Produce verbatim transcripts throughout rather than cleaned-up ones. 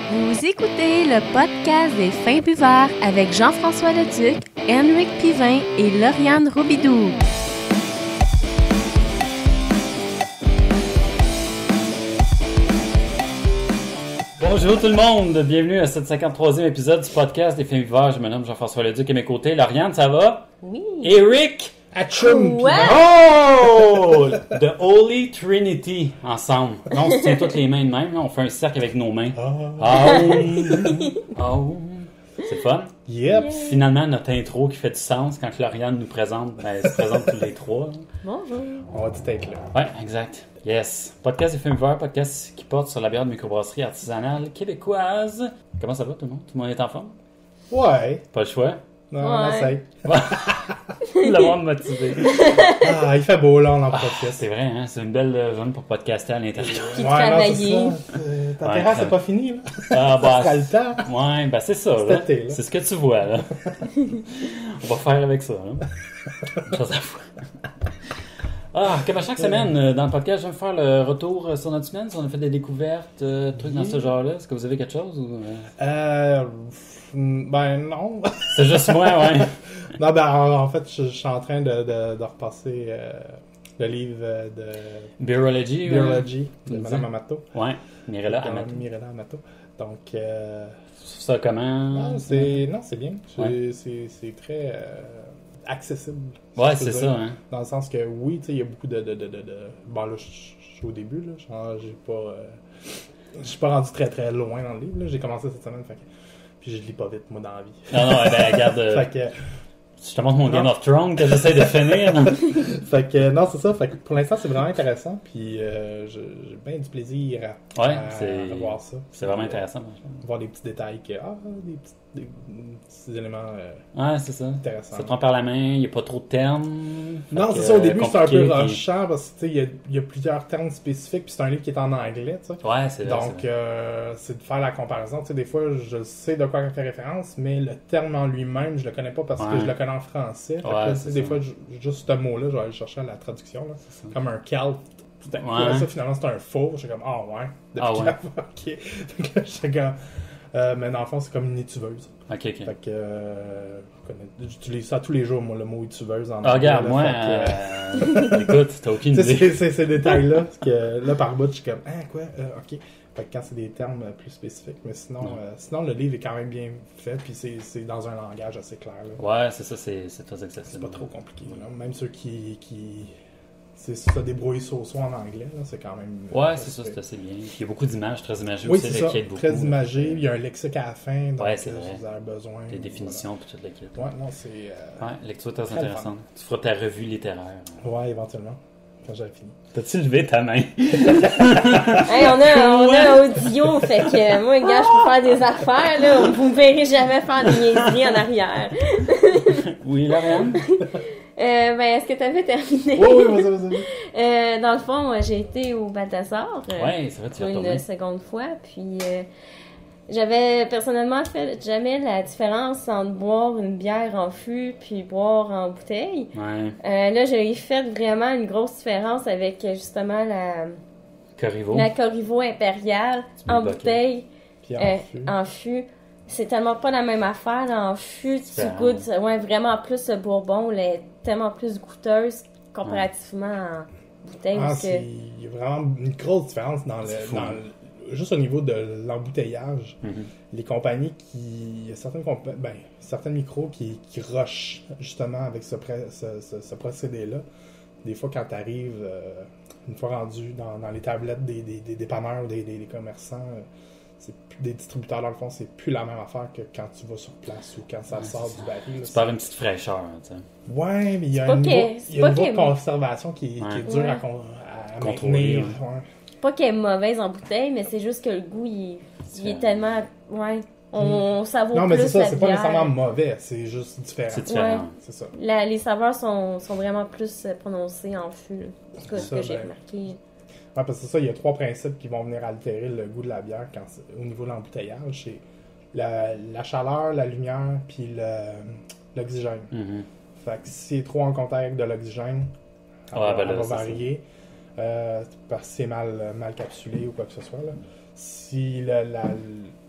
Vous écoutez le podcast des Fins Buveurs avec Jean-François Leduc, Henrik Pivin et Lauriane Robidoux. Bonjour tout le monde, bienvenue à ce cinquante-troisième épisode du podcast des Fins Buveurs. Je me nomme Jean-François Leduc et à mes côtés, Lauriane, ça va? Oui. Eric! Atchoum! Ouais. Oh! The Holy Trinity, ensemble. Là, on se tient toutes les mains de même, là, on fait un cercle avec nos mains. Oh! Oh! C'est fun. Yep! Finalement, notre intro qui fait du sens quand Lauriane nous présente, ben, elle se présente tous les trois. Bonjour. On va tout être là. Ouais, exact. Yes. Podcast des Fins Buveurs, podcast qui porte sur la bière de microbrasserie artisanale québécoise. Comment ça va tout le monde? Tout le monde est en forme? Ouais! Pas le choix. Non, Ouais. on essaye. L'avoir motivé. Ah, il fait beau là, on en Ah, profite. c'est vrai, hein? C'est une belle euh, zone pour podcaster à l'intérieur. Puis Ouais, travailler. non, c'est ça. Euh, Ta Ouais, terrasse ça- c'est pas fini là. Ah, bah, Ça sera le temps. ouais, ben c'est ça, Cet là. été, là. C'est ce que tu vois, là. On va faire avec ça, là. Une chose à la fois. Ah, comme à chaque semaine, euh, dans le podcast, je vais faire le retour euh, sur notre semaine. Si on a fait des découvertes, euh, trucs dans ce genre-là. Est-ce que vous avez quelque chose? Ou, euh? Euh. pff, Ben non. C'est juste moi, ouais. Non, ben en, en fait, je, je suis en train de, de, de repasser euh, le livre euh, de Beerology. ouais. Biology de Tu Madame dis? Amato. Ouais, Mirella Donc, Amato. Mirella Amato. Donc, euh, Ça comment? non, c'est non, c'est bien. C'est Ouais. c'est- c'est très euh, accessible. si Ouais, je peux c'est dire. ça, hein. Dans le sens que oui, tu sais, il y a beaucoup de, de, de, de, de- Bon, là, je je suis au début, là. Genre, j'ai pas... euh, Je suis pas rendu très très loin dans le livre, là. J'ai commencé cette semaine, fait que... Puis je lis pas vite, moi, dans la vie. Non, non, eh ben, regarde, euh, Fait que... je te montre mon Game Non. of Thrones que j'essaie de finir. Fait que, non, c'est ça. Fait que pour l'instant, c'est vraiment intéressant. Puis euh, je- j'ai bien du plaisir à, Ouais, à, c'est- à voir ça. C'est vraiment Puis, euh, intéressant, franchement. voir des petits détails, que, ah, des petits, des petits éléments euh, Ouais, c'est ça. intéressants. Ça te prend par la main, il n'y a pas trop de termes. Fait Non, que, c'est ça. Au euh, début, c'est un compliqué, peu puis- rushant parce que, tu sais, il y a, il y a plusieurs termes spécifiques. Puis c'est un livre qui est en anglais, tu sais. Ouais, c'est vrai. Donc, c'est vrai. euh, c'est de faire la comparaison. Tu sais, des fois, je sais de quoi il fait référence, mais le terme en lui-même, je le connais pas parce Ouais. que je le connais en français. Fait que Ouais, là, tu sais, c'est des ça. fois, je- juste ce mot-là, je vais aller chercher à la traduction. Là. C'est ça. Comme un calf. Putain, Ouais. ça, finalement, c'est un faux. J'étais comme, ah ouais. Depuis Ah ouais. quand? Ok. Donc là, j'étais comme, euh, mais dans le fond, c'est comme une étuveuse. Ok, ok. Fait que, euh, je connais- j'utilise ça tous les jours, moi, le mot étuveuse en Ah, regarde, là, moi, fait que, euh, écoute, t'as aucune tu sais, idée. c'est c'est ces détails-là, parce que là, par bout, je suis comme, ah, quoi, euh, ok. Fait que quand c'est des termes euh, plus spécifiques, mais sinon, Non. euh, sinon le livre est quand même bien fait, puis c'est c'est dans un langage assez clair, là. Ouais, c'est ça, c'est c'est très C'est accessible. pas trop compliqué, là. Même ceux qui, qui c'est se débrouillent so-so en anglais, là, c'est quand même... Ouais, euh, c'est ça, fait. c'est assez bien. Puis il y a beaucoup d'images, très imagées Oui, aussi, c'est là, ça, qui aident beaucoup. très imagé, il y a un lexique à la fin, donc Ouais, c'est euh, vrai. si vous avez besoin... Les définitions, puis toute la kit. voilà. Ouais, non, c'est... euh, Ouais, lecture très Très intéressante. Tu feras ta revue littéraire. ouais, éventuellement, quand j'aurai fini. T'as-tu levé ta main? Hey, on a, on a un audio, fait que euh, moi, gars, je peux faire des affaires, là. Vous me verrez jamais faire des niaiseries en arrière. Oui, Lauriane? Euh, ben, est-ce que t'avais terminé? Oui, oui, vas-y, vas-y. Euh, dans le fond, moi, j'ai été au Balthazar. euh, Ouais, c'est vrai, tu pour vas une retourner. seconde fois. Puis euh, j'avais personnellement fait jamais la différence entre boire une bière en fût puis boire en bouteille. Ouais. Euh, là, j'ai fait vraiment une grosse différence avec euh, justement la, Corriveau. la Corriveau impériale Tu mets en le bucket. bouteille, Puis en euh, fût. en fût. C'est tellement pas la même affaire. Là, en fût, tu Différent. goûtes ouais, vraiment plus le bourbon, elle est tellement plus goûteuse comparativement en bouteille. Ah, parce que- c'est- il y a vraiment une grosse différence dans le, C'est fou, dans hein. le- juste au niveau de l'embouteillage. Mhm. Les compagnies qui, il y a certaines compa- ben, certains micros qui, qui rushent justement avec ce, pré- ce, ce- ce procédé-là. Des fois, quand tu arrives, une fois rendu dans, dans les tablettes des, des, des dépanneurs ou des, des, des commerçants, euh, c'est plus, des distributeurs dans le fond, c'est plus la même affaire que quand tu vas sur place ou quand ça Ouais, sort c'est du baril. là. Tu perds une petite fraîcheur, tu sais. Ouais, mais il y a C'est un pas niveau, que- c'est il y a un pas niveau de que- conservation qui, qui Ouais. est dur Ouais. à, con- à Contrôler, maintenir. ouais. Ouais. Pas qu'elle est mauvaise en bouteille, mais c'est juste que le goût, il, est- il est Différent. tellement... Ouais, on savoure Non, mais plus c'est ça, la c'est pas bière. nécessairement mauvais, c'est juste différent. C'est différent. Ouais. C'est ça. La- les saveurs sont, sont vraiment plus euh, prononcées en fût. là. En tout cas, ce Ça, que j'ai ben. remarqué. Ouais, parce que c'est ça, il y a trois principes qui vont venir altérer le goût de la bière quand c'est- au niveau de l'embouteillage. C'est la, la chaleur, la lumière, puis le- l'oxygène. Mhm. Fait que si c'est trop en contact avec de l'oxygène, elle, Ouais, va, ben là, elle va c'est ça. varier. Euh, parce que c'est mal, mal capsulé ou quoi que ce soit. Là. Si la, la,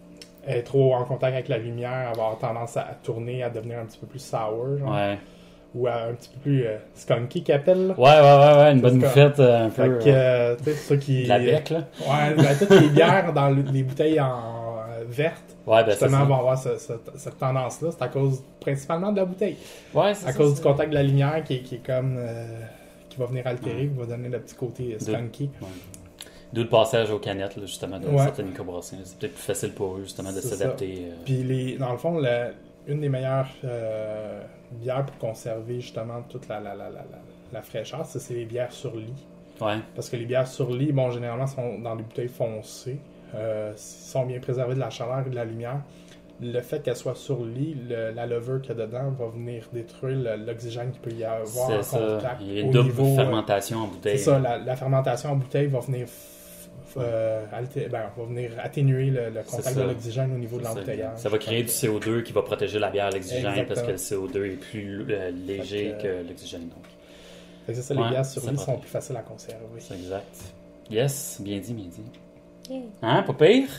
est trop en contact avec la lumière, avoir tendance à, à tourner, à devenir un petit peu plus sour, genre. Ouais. Ou à un petit peu plus euh, skunky qu'ils appellent. Là. Ouais, ouais, ouais, ouais, une bonne C'est moufette euh, un Fait peu. que, euh, euh, tu sais, c'est ça qui... la bec, là. Ouais, ben, toutes les bières dans le- les bouteilles en euh, verte, Ouais, ben c'est justement, ça. vont avoir ce- ce- cette tendance-là. C'est à cause principalement de la bouteille. Ouais, c'est À ça, cause c'est- du contact de la lumière qui est, qui est comme... euh, qui va venir altérer, qui va donner le petit côté euh, skunky. Ouais. D'où le passage aux canettes, là, justement, de Ouais. certaines microbrasseries. C'est peut-être plus facile pour eux, justement, de C'est s'adapter. euh. Puis, les, dans le fond, la- une des meilleures euh, bières pour conserver justement toute la, la, la, la, la, la fraîcheur, c'est c'est les bières sur lit. Ouais. Parce que les bières sur lit, bon, généralement, sont dans des bouteilles foncées. Euh, sont bien préservées de la chaleur et de la lumière. Le fait qu'elles soient sur lit, le- la levure qu'il y a dedans va venir détruire le- l'oxygène qu'il peut y avoir en C'est ça. contact. Il y a une au double niveau, euh, fermentation en bouteille. C'est ça, la, la fermentation en bouteille va venir, f- euh, alté- ben, va venir atténuer le, le C'est contact ça. de l'oxygène au niveau de Ça, l'embouteillage. ça va créer du C O deux qui va protéger la bière à l'oxygène Exactement. parce que le C O deux est plus euh, léger Fait que- que l'oxygène. Donc, Fait que c'est ça, Ouais, les bières sur ça lit protège. sont plus faciles à conserver. c'est exact. Yes, bien dit, bien dit. Yeah. Hein, pas pire?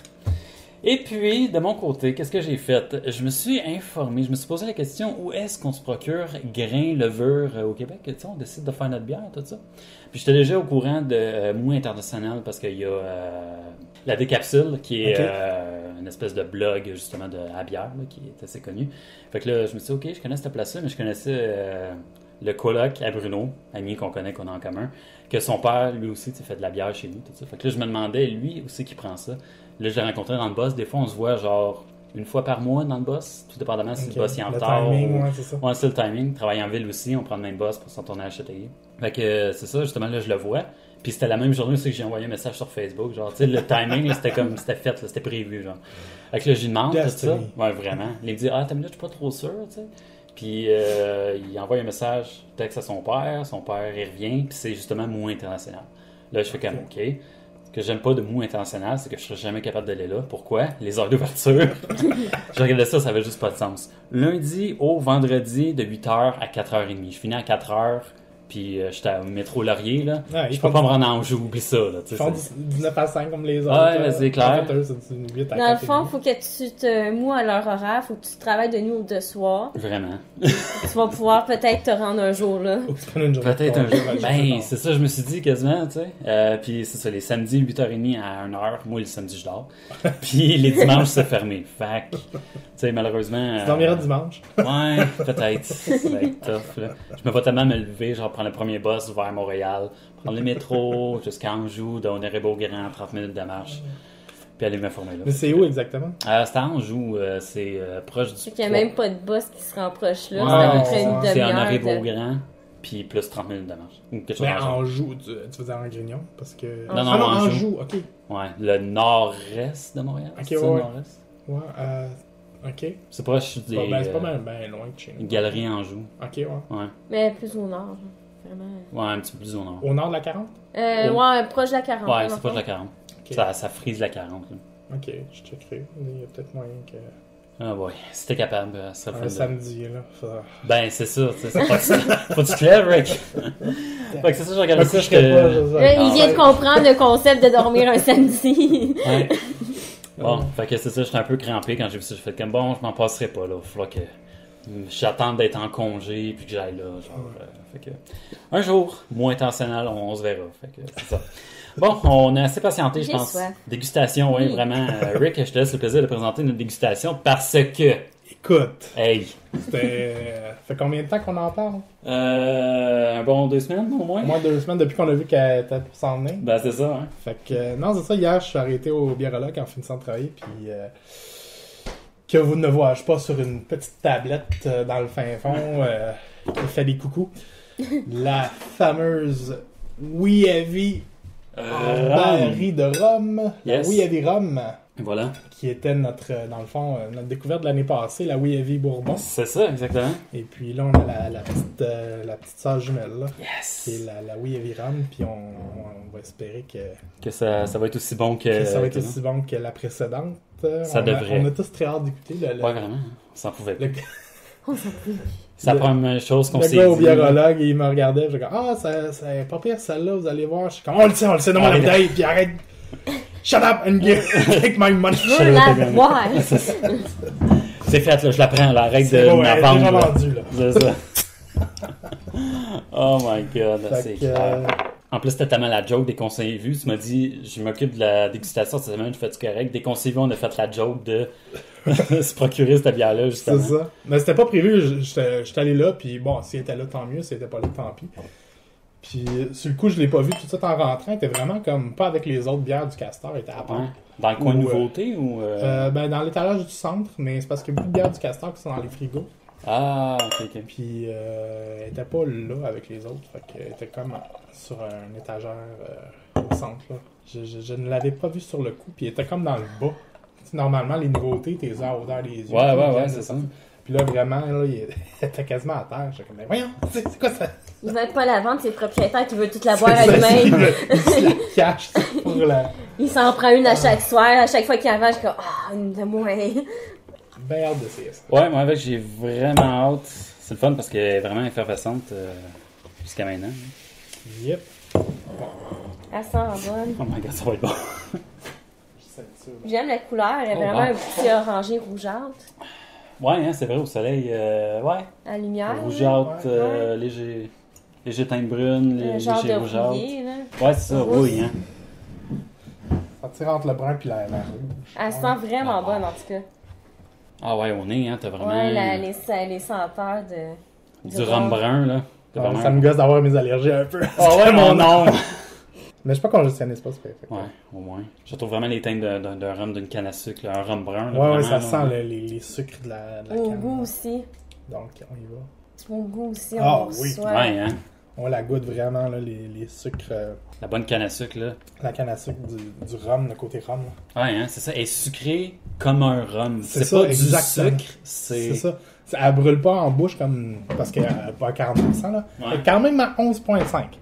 Et puis, de mon côté, qu'est-ce que j'ai fait? Je me suis informé, je me suis posé la question, où est-ce qu'on se procure grains, levure euh, au Québec? Tu sais, on décide de faire notre bière, tout ça. Puis j'étais déjà au courant de euh, Mou International parce qu'il y a euh, la Décapsule, qui est Ok. euh, une espèce de blog, justement, de à bière, là, qui est assez connu. Fait que là, je me suis dit, OK, je connais cette place-là, mais je connaissais euh, le coloc à Bruno, ami qu'on connaît, qu'on a en commun, que son père, lui aussi, tu sais, fait de la bière chez nous, tout ça. Fait que là, je me demandais, lui aussi, qui prend ça. Là, je l'ai rencontré dans le boss. Des fois, on se voit genre une fois par mois dans le boss, tout dépendamment si Ok. le boss est en Le retard. timing, ou- ouais, c'est ça. Ouais, c'est le timing. Travaille en ville aussi, on prend le même boss pour son tournage atelier. Fait que euh, c'est ça, justement, là, je le vois. Puis c'était la même journée aussi que j'ai envoyé un message sur Facebook. Genre, tu sais, le timing, là, c'était comme, c'était fait, là, c'était prévu, genre. Fait que là, je lui demande tout ça. Destiny. Ouais, vraiment. Il me dit, ah, t'as une minute, je suis pas trop sûr, tu sais. Puis euh, il envoie un message, texte à son père. Son père, il revient. Puis c'est justement Mou International. Là, je fais comme, OK. Ce que j'aime pas de Mou International, c'est que je serais jamais capable d'aller là. Pourquoi? Les heures d'ouverture. Je regardais ça, ça avait juste pas de sens. Lundi au vendredi, de huit heures à quatre heures trente. Je finis à quatre heures, puis euh, j'étais au métro Laurier, là. Ouais, ils Je peux font pas du- me rendre en jeu, oublie ça, là. tu sais, Ils font c'est- du dix-neuf à cinq comme les autres. Ouais, mais c'est clair. En fait, eux, c'est du huit à Dans le quatre et fond, demi. faut que tu te moues à leur horaire, faut que tu travailles de nuit ou de soir. Vraiment. Tu vas pouvoir peut-être te rendre un jour là. Ou tu prends une journée. Peut-être un de jour. congé, Ben, c'est ça, je me suis dit quasiment, tu sais. Euh, puis c'est ça, les samedis, huit heures trente à une heure. Moi, le samedi, je dors. Puis les dimanches, c'est fermé. Fait que, tu sais, malheureusement. Tu dormiras euh, dimanche. Ouais, peut-être. Ça va être tough, là. Je me vois tellement me lever, genre prendre le premier bus vers Montréal, prendre le métro jusqu'à Anjou, donner Beaugrand, trente minutes de marche, puis aller me former là. Mais c'est où exactement? Euh, c'est à Anjou, euh, c'est euh, proche du. C'est qu'il n'y a même pas de boss qui se rapproche là. Ouais, c'est à peu ouais, près une ouais. C'est demi-heure. Honoré de- Beaugrand, puis plus trente minutes de marche. Ou quelque chose Mais dans le genre. en joue, tu, tu faisais en grignon? Parce que. Non, non, ah, non, en en joue. joue, ok. Ouais, le nord-est de Montréal. Ok, c'est ça, ouais, le ouais. nord-est? Ouais, euh. Ok. C'est proche des. Bon, ben, c'est pas euh, mal ben loin de chez nous. Galerie Anjou. Ok, ouais. Ouais. Mais plus au nord. Vraiment. Ouais, un petit peu plus au nord. Au nord de la quarante? Euh, Oh. ouais, proche de la quarante. Ouais, dans c'est le proche de fond. la quarante. Ok. Ça, ça frise la quarante, là. Ok, je checkerai. Il y a peut-être moyen que. Ah ouais, si t'es capable, euh, ça serait Un le fun de- samedi, là. Ça... Ben, c'est ça, tu sais, c'est pas ça. Faut que tu te lèves, Rick. Fait que c'est ça, je regardais Je ça, me coucherai pas, j'étais... je sais. Là, il Ah, vient ouais. de comprendre le concept de dormir un samedi. Ouais. Bon, fait que c'est ça, j'étais un peu crampé quand j'ai vu ça. J'ai fait comme, bon, je m'en passerai pas, là. Il faudra que j'attende d'être en congé, puis que j'aille là, genre. euh, fait que... Un jour, moins intentionnel, on, on se verra. Fait que c'est ça. Bon, on a assez patienté, je J'ai pense. soif. Dégustation, oui, Oui. vraiment. Euh, Rick, je te laisse le plaisir de présenter notre dégustation parce que, Écoute, hey, c'était. fait combien de temps qu'on en parle? euh, un bon deux semaines au moins? Au moins deux semaines depuis qu'on a vu qu'elle était pour s'en venir. Ben, c'est ça, hein. Fait que, euh, non, c'est ça, hier, je suis arrêté au biérologue en finissant de travailler, puis euh, que vous ne voyez pas sur une petite tablette euh, dans le fin fond euh, qui fait des coucous. La fameuse Oui Heavy Euh, baril de rhum. Yes. La Oui Heavy Rhum, Voilà. qui était notre, euh, dans le fond, euh, notre découverte de l'année passée, la Oui Heavy Bourbon. C'est ça, exactement. Et puis là, on a la, la petite, euh, la petite sœur jumelle, là, qui est Yes! la, la Oui Heavy Rhum, puis on, on va espérer que, Que ça, ça va être aussi bon que... que ça va être que aussi bon que la précédente. Euh, Ça on devrait. A, on a tous très hâte d'écouter. Le, le, Ouais, vraiment. Ça pouvait pas. le, On s'en fout. C'est la le- première chose qu'on le s'est gars au dit. biérologue, il me regardait, je dis ah, ça, c'est pas pire celle-là, vous allez voir. Je suis comme, on le sait, on le sait, non, la Arrête. bouteille, puis arrête. Shut up and give, take my money. Je veux la boire. C'est fait, là, je la prends, la règle C'est de bon, ma elle est vente. déjà là. vendue, là. C'est ça. Oh my god, Fait c'est que, clair. euh, En plus, c'était tellement la joke dès qu'on s'est vu. Tu m'as dit, je m'occupe de la dégustation cette semaine, je fais du correct. Dès qu'on s'est vu, on a fait la joke de se procurer cette bière-là, justement. C'est ça. Mais c'était pas prévu. j- J'étais j'étais allé là, puis bon, s'il était là, tant mieux. S'il était pas là, tant pis. Puis sur le coup, je l'ai pas vu tout de suite en rentrant. Il était vraiment comme pas avec les autres bières du Castor. Il était à part. Ouais. Dans le coin Ou, nouveauté ou. euh, Euh, ben, dans l'étalage du centre, mais c'est parce qu'il y a beaucoup de bières du Castor qui sont dans les frigos. Ah, ok, ok. Puis euh, elle était pas là avec les autres. Fait qu'elle était comme sur un étagère euh, au centre. Là. Je, je, je ne l'avais pas vu sur le coup. Puis elle était comme dans le bas. Tu sais, normalement, les nouveautés, t'es à hauteur des yeux. Ouais, ouais, Ils ouais, viennent c'est de ça. sortir. Puis là, vraiment, là, il était quasiment à terre. J'étais comme, mais voyons, c'est c'est quoi ça? Ils veulent pas la vendre, c'est le propriétaire qui veut toute la boire à C'est ça, lui-même. Il se la cache tu sais, pour la. Il s'en prend une à chaque soir. À chaque fois qu'il arrive, je suis comme, ah, une de moins. Ben hâte d'essayer ça. Ouais, moi, avec, j'ai vraiment hâte. C'est le fun parce qu'elle est vraiment effervescente euh, jusqu'à maintenant. Yep. Elle sent bonne. Oh my god, ça va être bon. Je sais ça, là. J'aime la couleur, elle est Oh, vraiment wow. un petit orangé rougeâtre. Ouais, hein, c'est vrai, au soleil. Euh, ouais. À la lumière. Rougeâtre, Ouais. euh, léger, léger teinte brune, là. lé- Un genre léger de rougeâtre. rouillé, là. Ouais, c'est ça, Rousse. oui, hein. Ça tire entre le brun et la, la rouge. Elle sent vraiment bonne, en tout cas. Ah ouais, au nez, hein, t'as vraiment Ouais, la- les, les senteurs de... du rhum brun, là. T'as Ouais, vraiment- ça me gosse d'avoir mes allergies un peu. Ah ouais, mon nom! Mais je suis pas congestionné, c'est pas super. Fait que- Ouais, au moins. Je trouve vraiment les teintes d'un- d'un d'un rhum d'une canne à sucre, là, un rhum brun. là, Ouais, ouais, vraiment, ça là, sent le- les, les sucres de la, de la Au canne. goût là. aussi. Donc, on y va. Au goût aussi, on Ah, reçoit. oui. Ouais, hein. On la goûte vraiment, là, les, les sucres, euh, La bonne canne à sucre, là. la canne à sucre du, du rhum, le côté rhum. là. Ouais, hein, c'est ça. Elle est sucrée comme un rhum. C'est C'est ça, pas du exactement. sucre, C'est c'est... ça. Ça- Elle brûle pas en bouche comme. Parce qu'elle n'est pas à quarante pour cent, là. Ouais. Elle est quand même à onze virgule cinq.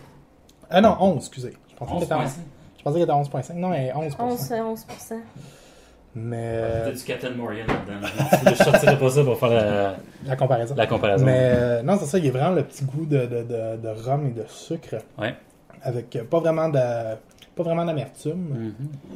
Ah non, onze, excusez. Je pensais qu'elle était à onze onze. Je pensais qu'elle était à onze virgule cinq. Non, elle est onze pour cent. onze, onze pour cent. Mais. T'as euh, du Captain Morgan là-dedans. Je je sortirais pas ça pour faire la, la comparaison. la comparaison. Mais euh, non, c'est ça, il y a vraiment le petit goût de, de, de, de rhum et de sucre. Ouais. Avec euh, pas vraiment de pas vraiment d'amertume. Mhm.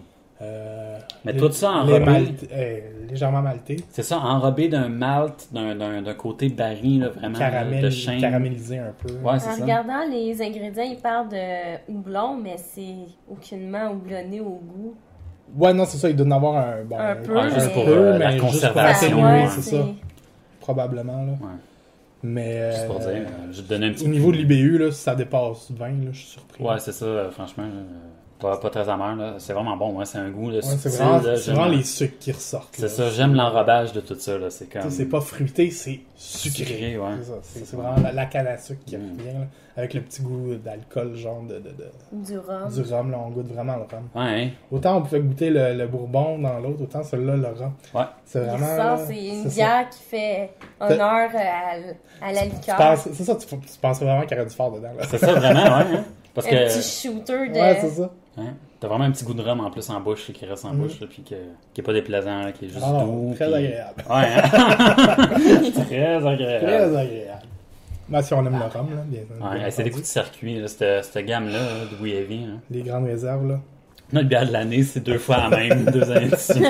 Euh, Mais les- tout ça les enrobé. malt- euh, légèrement malté. C'est ça, enrobé d'un malt, d'un, d'un, d'un côté baril, là, vraiment, Caramel, de chêne. caramélisé un peu. Ouais, c'est En ça. regardant les ingrédients, ils parlent de houblon, mais c'est aucunement houblonné au goût. Ouais, non, c'est ça, il doit en avoir un, bon, Un peu, Ouais, juste mais- pour peu, euh, mais la juste pour conservation. atténuer, ouais, c'est ça. Probablement, là. Ouais. Mais Juste pour euh, dire, euh, je te donnais un petit au niveau de l'I B U, là, si ça dépasse vingt, là, je suis surpris. Ouais, c'est ça, euh, franchement. euh, Pas, pas très amer, là. C'est vraiment bon, ouais, c'est un goût, là. Ouais, c'est subtil, vraiment, là, c'est j'aime- vraiment les sucres qui ressortent. C'est là. ça, j'aime l'enrobage de tout ça, là. C'est Tu comme. sais, c'est pas fruité, c'est sucré. Sucré, ouais. C'est ça, c'est C'est c'est ça. vraiment la, la canne à sucre qui Mm. revient, là, avec le petit goût d'alcool, genre de, de, de- Du rhum. du rhum, là, on goûte vraiment le rhum. Ouais, hein. Autant on pouvait goûter le, le bourbon dans l'autre, autant celui-là, le rhum. Ouais. C'est Il vraiment... ressort, là, c'est une c'est ça. bière qui fait honneur à, l- à la Tu liqueur. penses- C'est ça, tu, tu penses vraiment qu'il y aurait du fort dedans, là. C'est ça, vraiment, ouais, hein. Parce Un que. petit shooter de... Ouais, c'est ça. Hein? T'as vraiment un petit goût de rhum en plus en bouche, là, qui reste en Mhm. bouche, là, puis que, qui est pas déplaisant, là, qui est juste Ah, doux. très puis- agréable. Ouais, hein? Très agréable. Très agréable. Ben, si on aime le rhum, là, bien, bien Ouais, c'est des entendu. coups de circuit, là, cette, cette gamme-là, là, de Louis Heavy. Hein. Les grandes réserves, là. Notre bière de l'année, c'est deux fois la même, deux années de suite.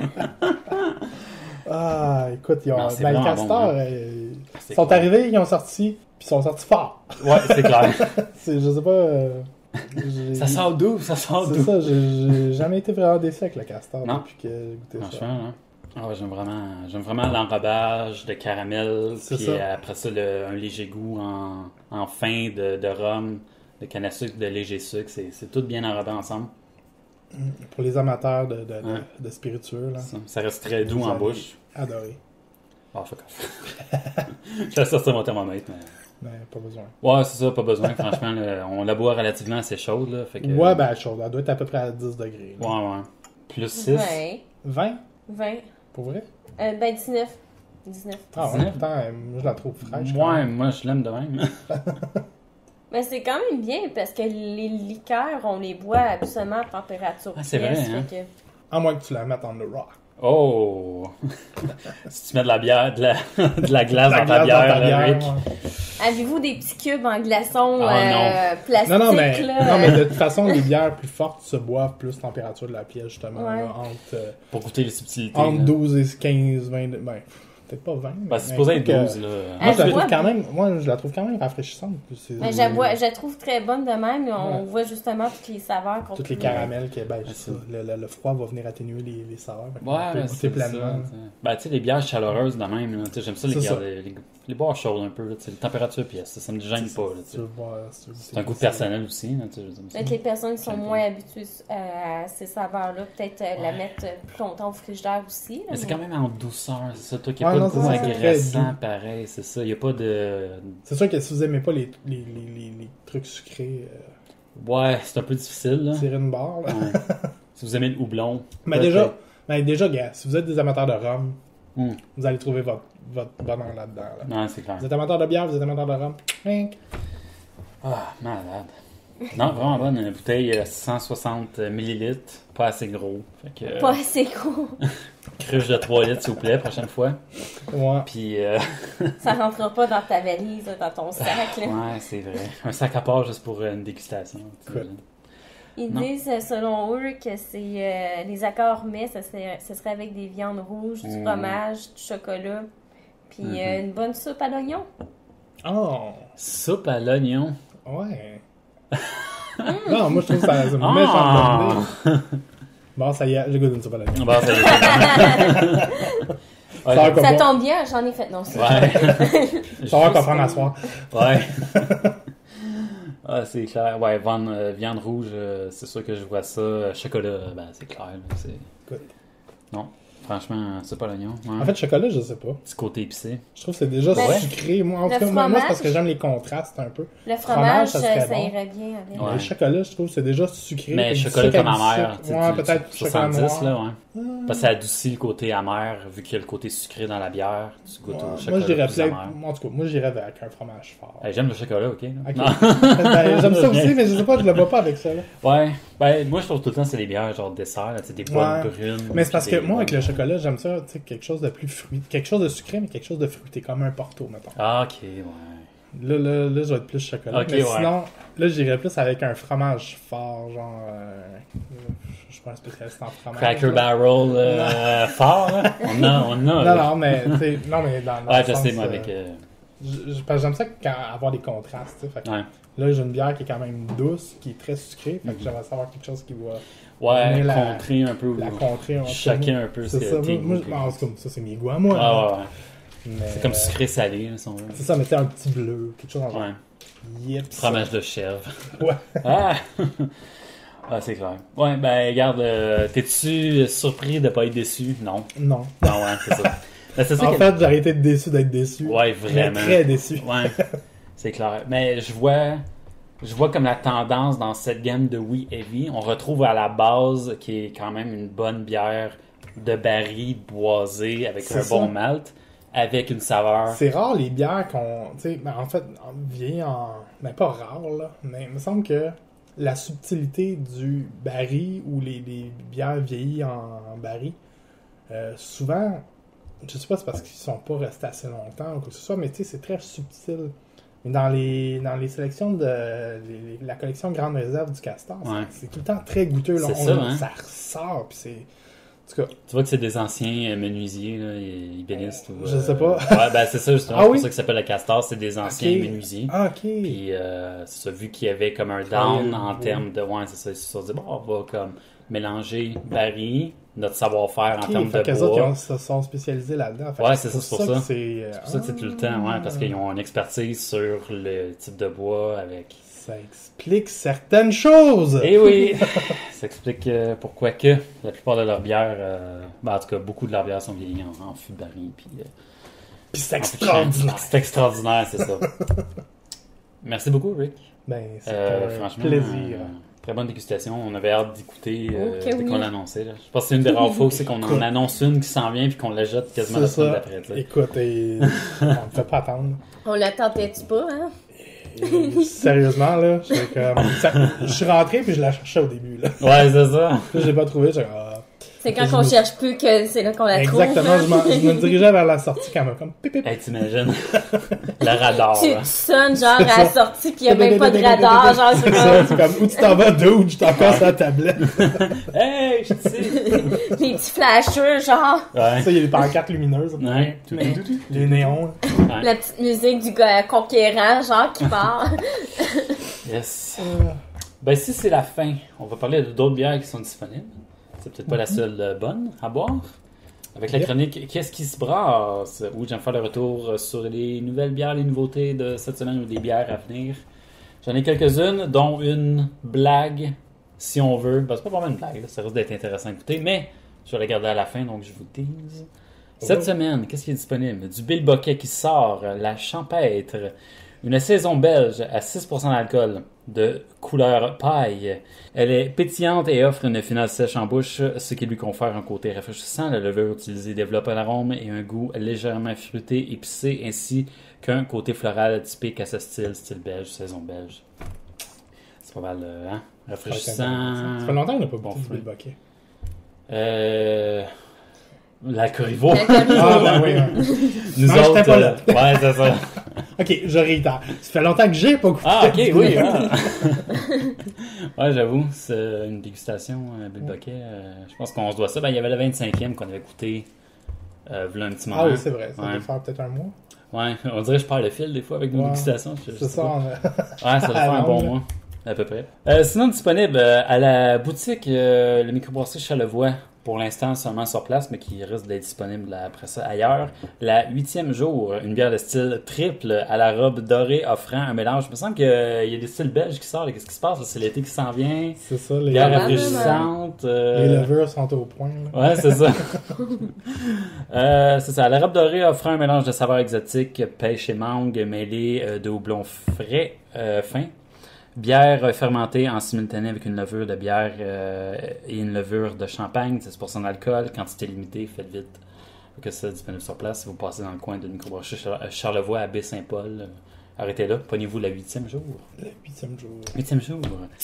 Ah, écoute, ils ont... Non, c'est ben, le vraiment Castor, bon, hein. euh, C'est ils sont clair. arrivés, ils ont sorti, puis ils sont sortis fort. Ouais, c'est clair. C'est, je sais pas... euh, j'ai- Ça sort d'où? Ça sort C'est d'où? ça, j'ai j'ai jamais été vraiment déçu avec le Castor Non. depuis que j'ai goûté ça. Franchement, hein. Ah ouais, j'aime vraiment, j'aime vraiment l'enrobage de caramel, C'est puis ça. après ça, le, un léger goût en, en fin de, de rhum, de canne à sucre, de léger sucre. C'est, c'est tout bien enrobé ensemble. Pour les amateurs de, de, de, Ouais. de spiritueux, là. Ça, ça reste très doux Vous en allez bouche. Adorer. Ah, fuck off. Je vais sortir mon thermomètre, mais... Mais pas besoin. Ouais, c'est ça, pas besoin. Franchement, là, on la boit relativement assez chaude, là. Fait que, Ouais, ben, chaude. Elle doit être à peu près à dix degrés. là. Ouais, ouais. Plus six. vingt. vingt? vingt. Pour vrai? Euh, ben, dix-neuf. dix-neuf. Ah ouais, dix-neuf? pourtant, euh, moi je la trouve fraîche. quand Ouais, même. moi, je l'aime de même. Mais c'est quand même bien parce que les liqueurs, on les boit absolument à température Ah, c'est pièce, vrai, hein. fait que- À moins que tu la mettes en the rock. Oh! Si tu mets de la bière, de la, de la glace La dans ta glace bière, dans ta là, bière, Rick. ouais. Avez-vous des petits cubes en glaçons Ah, euh, plastiques, Non, non, mais, là? non, mais de toute façon, les bières plus fortes se boivent plus température de la pièce, justement. Ouais. Là, entre, euh, Pour goûter les subtilités. entre là. douze et quinze, vingt... Ben, peut-être pas vingt. Ben, c'est mais supposé être que- douze, là. Moi, Ah, je la je trouve vois. quand même, moi, je la trouve quand même rafraîchissante. C'est- Mais j'avoue, je la trouve très bonne de même. mais On Ouais. voit justement toutes les saveurs qu'on Toutes les peut- caramels, qui, ben, Ouais, c'est c'est ça. Le, le- le froid va venir atténuer les, les saveurs. Fait qu'on Ouais, peut ben, goûter c'est pleinement. ça. t'sais. Ben, tu sais, les bières chaleureuses de même, là, t'sais, j'aime ça, les, C'est ça. bières- les, les, les boire chaudes un peu, là, t'sais, les températures pièces, ça, ça me gêne C'est pas. ça, là, si t'sais. tu veux boire- si tu veux C'est un goût goûter ça. personnel aussi. Là, t'sais, je veux dire, Peut-être les personnes qui sont J'aime moins bien. habituées euh, à ces saveurs-là, peut-être euh, la Ouais. mettre euh, plus longtemps au frigidaire aussi. là, Mais c'est mais- quand même en douceur, c'est ça, toi qui n'as Ouais, pas non, le goût c'est ça, c'est très agressant, doux. pareil, c'est ça, il n'y a pas de... C'est sûr que si vous aimez pas les, les, les, les, les trucs sucrés, euh, Ouais, c'est un peu difficile, là. tirez une barre. Là. Ouais. Si vous aimez le houblon... Mais peut-être. déjà, ben déjà, gars, si vous êtes des amateurs de rhum, Hmm. vous allez trouver votre, votre bonheur là-dedans. Là. Non, c'est clair. Vous êtes amateur de bière, vous êtes amateur de rhum. Rink. Ah, malade. Non, vraiment bonne, une bouteille euh, cent soixante millilitres, pas assez gros. Fait que, euh, Pas assez gros. cruche de trois litres, s'il vous plaît, prochaine fois. Ouais. Puis, euh, Ça rentrera pas dans ta valise, là, dans ton sac. Là. ouais, c'est vrai. Un sac à part juste pour euh, une dégustation. t'imagines. Ils Non. disent, euh, selon eux, que c'est euh, les accords mets, ce serait, ce serait avec des viandes rouges, du Mm. fromage, du chocolat, puis Mhm. euh, une bonne soupe à l'oignon. Oh, Soupe à l'oignon. ouais. Non, moi je trouve ça c'est une Ah! méchante bonne idée. Bon, ça y est, j'ai goûté une soupe à la viande. Bon, ça y est. Ouais, Ça va je- comme- Ça bon. tombe bien, j'en ai fait. Non, c'est Ouais. Ça va comprendre à soir. Ouais. Ah, c'est clair. Ouais, viande, euh, viande rouge, euh, c'est sûr que je vois ça. Euh, Chocolat, ben, c'est clair. là, c'est... Écoute. Non, franchement, c'est pas l'oignon. Ouais. En fait, chocolat, je sais pas. Petit côté épicé. Je trouve que c'est déjà Ouais. sucré. Moi, en Le tout cas, moi, moi, c'est parce fromage. que j'aime les contrastes un peu. Le Fromage, fromage, ça ça, serait ça bon. irait bien avec. Ouais. Le chocolat, je trouve que c'est déjà sucré. Mais Fait que du chocolat sucre comme avec du amer. sucre. tu sais, Ouais, tu- peut-être tu- chocolat soixante-dix, noir. là, ouais. Parce que ça adoucit le côté amer, vu qu'il y a le côté sucré dans la bière. Tu goûtes Ouais. au Moi, chocolat je dirais plus peut-être. amer. En tout cas, moi, je dirais avec un fromage fort. Hey, j'aime le chocolat, ok? là. Ok. Non. Ben, j'aime ça aussi, mais je sais pas, je le vois pas avec ça. Là. Ouais, ben moi je trouve tout le temps c'est les bières genre dessert, là, tu sais, des boîtes Ouais. brunes. Mais c'est parce que des- moi, avec le chocolat, j'aime ça, tu sais, quelque chose de plus fruité. Quelque chose de sucré, mais quelque chose de fruité, comme un porto, mettons. Ah, ok, ouais. Là, là, là, je vais être plus chocolat. Ok, mais ouais. sinon, là, j'irais plus avec un fromage fort, genre. Euh, je suis pas un spécialiste en fromage. Cracker là. Barrel euh, fort, là. On a, on a. Non, là. non, mais, tu sais, non, mais dans, dans Ouais, le je sens, sais, moi, euh, avec. euh, je- je- parce que j'aime ça quand, avoir des contrastes, tu sais. Fait que Ouais, là, j'ai une bière qui est quand même douce, qui est très sucrée. Fait que Mhm. j'aimerais savoir quelque chose qui va ouais Venir la- contrer un peu. la ou contrer. en tout cas. chacun un peu C'est ce ça, que tes moi, goûts. moi, en tout cas, ça, c'est mes goûts à moi. Ouais, là. ouais, ouais. Mais, C'est comme euh, sucré-salé, là, si on veut. C'est ça, mais c'est un petit bleu, quelque chose en genre. Ouais. Yep, Fromage de chèvre. Ouais. Ah! Ah, c'est clair. Ouais, ben, regarde, euh, t'es-tu surpris de pas être déçu? Non. Non. Non, ouais, c'est ça. Ben, c'est ça En que- fait, j'ai arrêté de déçu d'être déçu. Ouais, Mais vraiment. très déçu. Ouais, c'est clair. Mais je vois, je vois comme la tendance dans cette gamme de Oui Heavy, on retrouve à la base qui est quand même une bonne bière de baril boisée avec C'est un ça. bon malt, avec une saveur. C'est rare les bières qu'on. Tu sais, ben, en fait, en vieillit en. Ben, pas rare, là. Mais il me semble que la subtilité du baril ou les, les bières vieillies en, en baril, euh, souvent, je sais pas si c'est parce qu'ils sont pas restés assez longtemps ou quoi que ce soit, mais tu sais, c'est très subtil. Mais dans les, dans les sélections de les- les- la collection Grande Réserve du Castor, c'est- Ouais. c'est tout le temps très goûteux. Là. C'est On- ça, hein? ça ressort, puis c'est. En tout cas, Tu vois que c'est des anciens euh, menuisiers, là, ils ébénistes ou. Je sais pas. Ouais, ben c'est ça justement, Ah c'est oui? pour ça que ça s'appelle le castor, c'est des anciens Ok. menuisiers. ah, ok. Puis euh, c'est ça, vu qu'il y avait comme un Travailler down le en bois. termes de. Ouais, c'est ça, ils se sont dit, bon, on va comme mélanger baril, notre savoir-faire en Ok, termes fait de qu'eux autres, ils bois. ont- se sont spécialisés là-dedans. Fait Ouais, que c'est ça, c'est pour que ça. C'est euh, C'est pour ça que c'est tout le temps, ouais, parce qu'ils ont une expertise sur le type de bois avec. Ça explique certaines choses! Eh oui! Ça explique euh, pourquoi que la plupart de leurs bières, euh, ben, en tout cas, beaucoup de leurs bières sont vieillies en, en fût de baril. Puis, euh, Puis c'est en extraordinaire! C'est extraordinaire, c'est ça. Merci beaucoup, Rick. Ben, c'est Euh, un franchement, plaisir. euh, très bonne dégustation. On avait hâte d'écouter euh, Ok, dès oui. qu'on l'annonçait. là. Je pense que c'est une des rares fois aussi qu'on en annonce une qui s'en vient puis qu'on la jette quasiment C'est la semaine ça. d'après. tu sais. Écoute, et... on ne fait pas attendre. On l'attendait-tu pas, hein? Et sérieusement, là, j'étais comme... ça- je suis rentré puis je la cherchais au début, là. Ouais, c'est ça. Puis je l'ai pas trouvé, j'ai comme, ah. C'est quand Je on me- cherche plus que c'est là qu'on la trouve. Exactement, je, m'en- je me dirigeais vers la sortie quand même comme pip pip. Hey, t'imagines? Le radar, Tu, là. tu sonnes genre C'est à la ça. sortie pis y a même pas de radar, genre c'est C'est ça, comme c'est comme où tu t'en vas, d'où je suis encore sur la tablette. Hey, je sais! les petits flashers, genre Ouais. Ça, il y a des pancartes lumineuses. Ouais. Mais- Les néons. Ouais. la petite musique du gars conquérant, genre qui part. Yes. Euh, Ben, si c'est la fin, on va parler de d'autres bières qui sont disponibles. C'est peut-être pas la seule euh, bonne à boire. Avec la Yep. chronique Qu'est-ce qui se brasse? Où j'aime faire le retour sur les nouvelles bières, les nouveautés de cette semaine ou des bières à venir. J'en ai quelques-unes, dont une blague, si on veut. Ben, c'est pas vraiment une blague, là, ça risque d'être intéressant à écouter, mais je vais la garder à la fin, donc je vous tease. Cette Oh. semaine, qu'est-ce qui est disponible? Du Bill Boquet qui sort, la Champêtre, une saison belge à six pour cent d'alcool, de couleur paille. Elle est pétillante et offre une finale sèche en bouche, ce qui lui confère un côté rafraîchissant. La levure utilisée développe un arôme et un goût légèrement fruité, épicé, ainsi qu'un côté floral typique à ce style, style belge, saison belge. C'est pas mal, euh, hein? Rafraîchissant. Ça fait longtemps qu'on n'a pas Bon goûté du fruit. Bill Bucket. Euh... La Corriveau. La Corriveau. Ah, ben oui, ouais. Nous Non, j'étais autres, pas là. euh, ouais, c'est ça. Ok, je réitère. Ça fait longtemps que j'ai pas goûté. Ah, ok, du oui. Bill Ah. Ouais, j'avoue, c'est une dégustation, euh, Bill Bucket. euh, je pense qu'on se doit ça. Ben, il y avait le vingt-cinquième qu'on avait goûté euh, v'là un petit moment. Ah oui, c'est vrai. Ça Ouais. doit faire peut-être un mois. Ouais, on dirait que je perds le fil des fois avec nos Ouais. dégustations. je- je C'est sais ça. pas. on a- Ouais, ça doit faire un Ah, bon non, mois, à peu près. Euh, sinon, disponible euh, à la boutique, euh, le microbrasserie Charlevoix, pour l'instant seulement sur place, mais qui risque d'être disponible après ça ailleurs. La huitième jour, une bière de style triple à la robe dorée offrant un mélange. Il me semble qu'il y a des styles belges qui sortent. Qu'est-ce qui se passe? là? C'est l'été qui s'en vient. C'est ça, les, Bière Probablement. rafraîchissante. euh, les levures sont au point. là. Ouais, c'est ça. euh, c'est ça. La robe dorée offre un mélange de saveurs exotiques, pêche et mangue, mêlé euh, de houblon frais, euh, fin. Bière fermentée en simultané avec une levure de bière euh, et une levure de champagne, dix pour cent d'alcool, quantité limitée, faites vite. Faut que c'est disponible sur place. Si vous passez dans le coin de microbrasserie Char- Charlevoix à Baie-Saint-Paul, euh, arrêtez là. Pognez-vous la huitième jour. Le huitième jour. Huitième jour.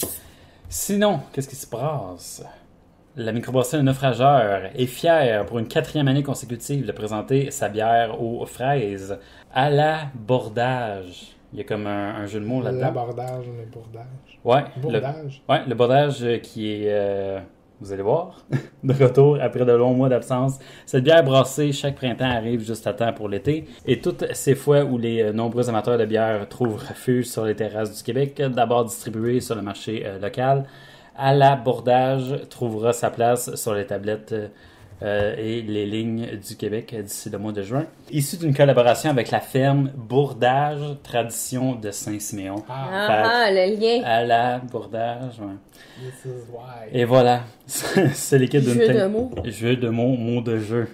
Sinon, qu'est-ce qui se passe? La microbrasserie Le Naufrageur est fière pour une quatrième année consécutive de présenter sa bière aux fraises à la bordage. Il y a comme un, un jeu de mots là-dedans. L'abordage, le bourdage. Ouais, le, Bourdage. ouais, le bordage euh, qui est, euh, vous allez voir, de retour après de longs mois d'absence. Cette bière brassée chaque printemps arrive juste à temps pour l'été. Et toutes ces fois où les euh, nombreux amateurs de bière trouvent refuge sur les terrasses du Québec, d'abord distribuée sur le marché euh, local, à la bordage trouvera sa place sur les tablettes euh, euh, et les lignes du Québec d'ici le mois de juin. Issu d'une collaboration avec la ferme Bourdage, tradition de Saint-Siméon. Ah, Ah, ah, le lien. À la Bourdage, ouais. this is why. Et voilà, c'est l'équipe d'une Jeu de teinte... mots. Jeu de mots, mots de jeu.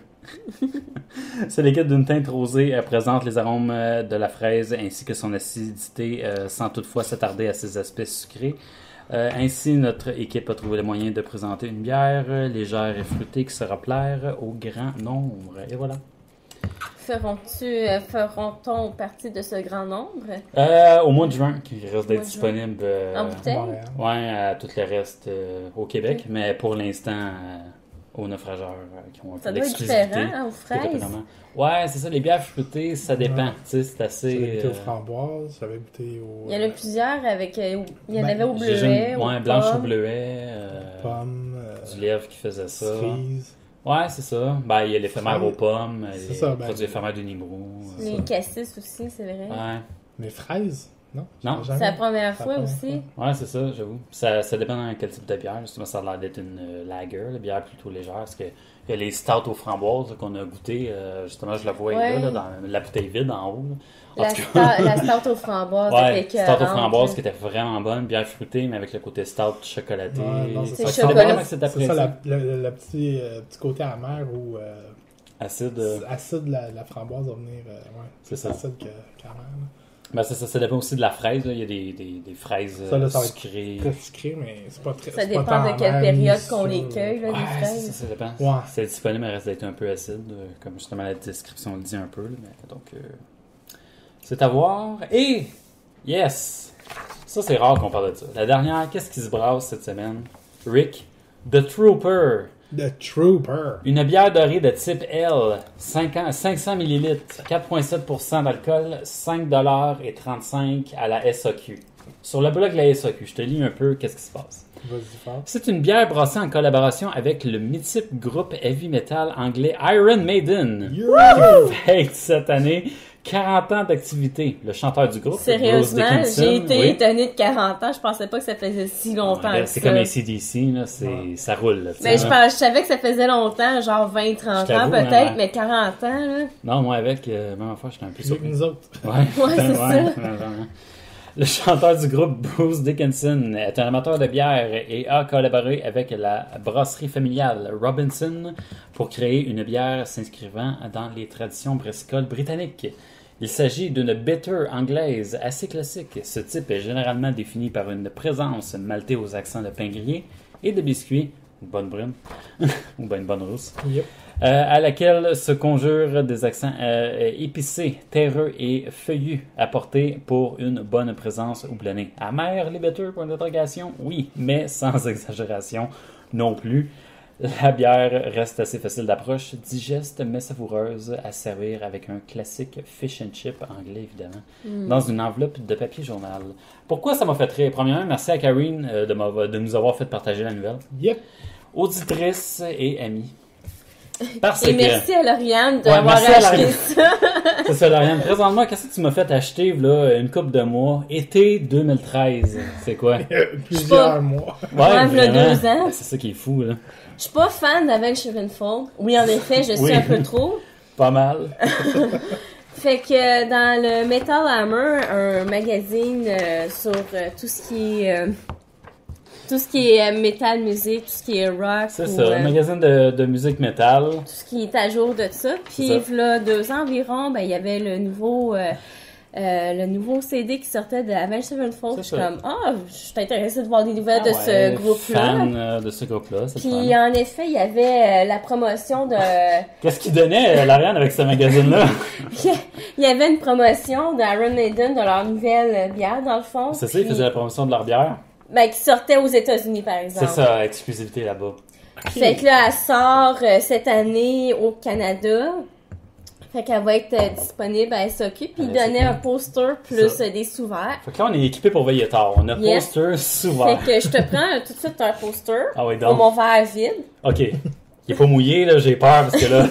C'est l'équipe d'une teinte rosée. Elle présente les arômes euh, de la fraise ainsi que son acidité euh, sans toutefois s'attarder à ses aspects sucrés. Euh, ainsi, notre équipe a trouvé le moyen de présenter une bière euh, légère et fruitée qui sera plaire au grand nombre. Et voilà. Ferons-tu, euh, feront-on partie de ce grand nombre? Euh, au mois de juin, qui risque Mois d'être de disponible euh, En bouteille? Montréal. ouais, à tout le reste euh, au Québec, Ok. mais pour l'instant euh, aux naufrageurs euh, qui ont un peu Ça doit être d'exclusivité. différent hein, aux Qui est fraises. étonnamment- Ouais, c'est ça, les bières fruitées, ça dépend. Ouais. Tu sais, c'est assez. J'avais goûté euh, aux framboises, j'avais goûté aux Il y en a plusieurs avec. euh, il y en Ben, avait au j'ai- bleuet, j'ai- au ouais, blanche au pomme. bleuet, euh, pommes, euh, du lièvre qui faisait ça. cerises. Ouais, c'est ça. Ben, il y a l'éphémère Ouais. aux pommes, C'est les ça, ben, produits éphémères du Nibrou. c'est Les ça. cassis aussi, c'est vrai. Ouais. Mais fraises, non? Non. Jamais. C'est la première C'est la fois première aussi. Ouais, c'est ça, j'avoue. Ça, ça dépend dans quel type de bière. Justement, ça a l'air d'être une euh, lager, la bière plutôt légère. Parce que il y a les stouts aux framboises là, qu'on a goûté. euh, justement, je la vois Ouais. là, là, dans la bouteille vide en haut. là. En La, tout cas, star, la stout aux framboises. ouais, était stout aux écœurante. framboises qui était vraiment bonne, bière fruitée, mais avec le côté stout chocolaté. Ouais, non, c'est C'est Fait que chocolat. dépend comment c'est C'est ça, apprécié. la- le, le petit, euh, petit côté amer ou euh, Acide. euh, acide de la, la framboise va venir. euh, ouais, C'est plus ça. acide que caramel. Ben, ça, ça, ça dépend aussi de la fraise. Là. Il y a des, des, des fraises Ça, là, euh, ça va être sucrées. Très sucré, mais c'est pas très. Ça c'est dépend pas tant de quelle amer, ni période qu'on sûr. les cueille, là, Ouais, les c'est fraises. ça, ça dépend. Ouais. C'est disponible, mais reste d'être un peu acide, euh, comme justement la description le dit un peu. là, mais donc, euh, c'est à voir. Et, yes! Ça, c'est rare qu'on parle de ça. La dernière, qu'est-ce qui se brasse cette semaine? Rick, The Trooper. The Trooper. Une bière dorée de type L, cinq cents millilitres, quatre virgule sept pour cent d'alcool, cinq dollars et trente-cinq à la S A Q. Sur le blog de la S A Q, je te lis un peu qu'est-ce qui se passe. Vas-y, fort. C'est une bière brassée en collaboration avec le mythique groupe heavy metal anglais Iron Maiden. Yeah! Qui fête cette année quarante ans d'activité. Le chanteur du groupe, Bruce Sérieusement, Dickinson, j'ai été oui. étonnée de quarante ans. Je pensais pas que ça faisait si longtemps Ouais, que c'est ça. comme A C D C, là, c'est, Ouais. ça roule. Là, tu sais, Mais je, là. pense, je savais que ça faisait longtemps, genre vingt trente Je ans t'avoue, peut-être, hein, ouais. mais quarante ans, là. Non, moi avec, euh, même fois, j'étais un peu Mieux que surpris. nous autres. Ouais, Ouais, c'est ça. vraiment. Le chanteur du groupe Bruce Dickinson est un amateur de bière et a collaboré avec la brasserie familiale Robinson pour créer une bière s'inscrivant dans les traditions brassicoles britanniques. Il s'agit d'une bitter anglaise assez classique. Ce type est généralement défini par une présence maltée aux accents de pain grillé et de biscuits, ou bonne brune, ou bien une bonne rousse, Yep. euh, à laquelle se conjurent des accents euh, épicés, terreux et feuillus, apportés pour une bonne présence houblonnée. Amer, les bitters, point d'interrogation? Oui, mais sans exagération non plus. La bière reste assez facile d'approche, digeste mais savoureuse, à servir avec un classique fish and chip anglais évidemment, Mm. dans une enveloppe de papier journal. Pourquoi ça m'a fait rire? Premièrement, merci à Karine euh, de, m'avoir- de nous avoir fait partager la nouvelle. Yep. Auditrice et amie. Parce Et que... merci à Lauriane Ouais, d'avoir merci à acheté Lauriane. ça. C'est ça, Lauriane. Présentement, qu'est-ce que tu m'as fait acheter là, une couple de mois? Été deux mille treize. C'est quoi? Plusieurs pas- mois. Ouais, v'là vraiment. deux ans. C'est ça qui est fou, là. Je suis pas fan d'Avenged Sevenfold. Oui, en effet, je suis Oui. un peu trop. Pas mal. Fait que dans le Metal Hammer, un magazine euh, sur euh, tout ce qui est euh, tout ce qui est euh, metal musique, tout ce qui est rock, C'est ou, ça, euh, un magazine de, de musique métal. tout ce qui est à jour de ça. Puis C'est ça. là, deux ans environ, ben il y avait le nouveau euh, euh, le nouveau C D qui sortait de Avenged Sevenfold. C'est Je suis ça. comme ah, je suis intéressée de voir des nouvelles Ah de ouais, ce groupe-là. Fan euh, de ce groupe-là, c'est le Puis fun. en effet, il y avait euh, la promotion de Qu'est-ce qu'il donnait, euh, Lauriane, avec ce magazine-là? il y avait une promotion d'Iron Maiden de leur nouvelle bière dans le fond. C'est ça, ils Puis- faisaient la promotion de leur bière. Ben, qui sortait aux États-Unis, par exemple. C'est ça, exclusivité là-bas. Fait que là, elle sort euh, cette année au Canada. Fait qu'elle va être euh, disponible à S A Q. Puis il À S A Q. donnait un poster plus Ça. euh, des sous-verts. Fait que là, on est équipé pour veiller tard. On a Yes. poster souvent. Fait que je te prends euh, tout de suite un poster Ah oui, pour donc. mon verre vide. OK. Il est pas mouillé, là, j'ai peur, parce que là...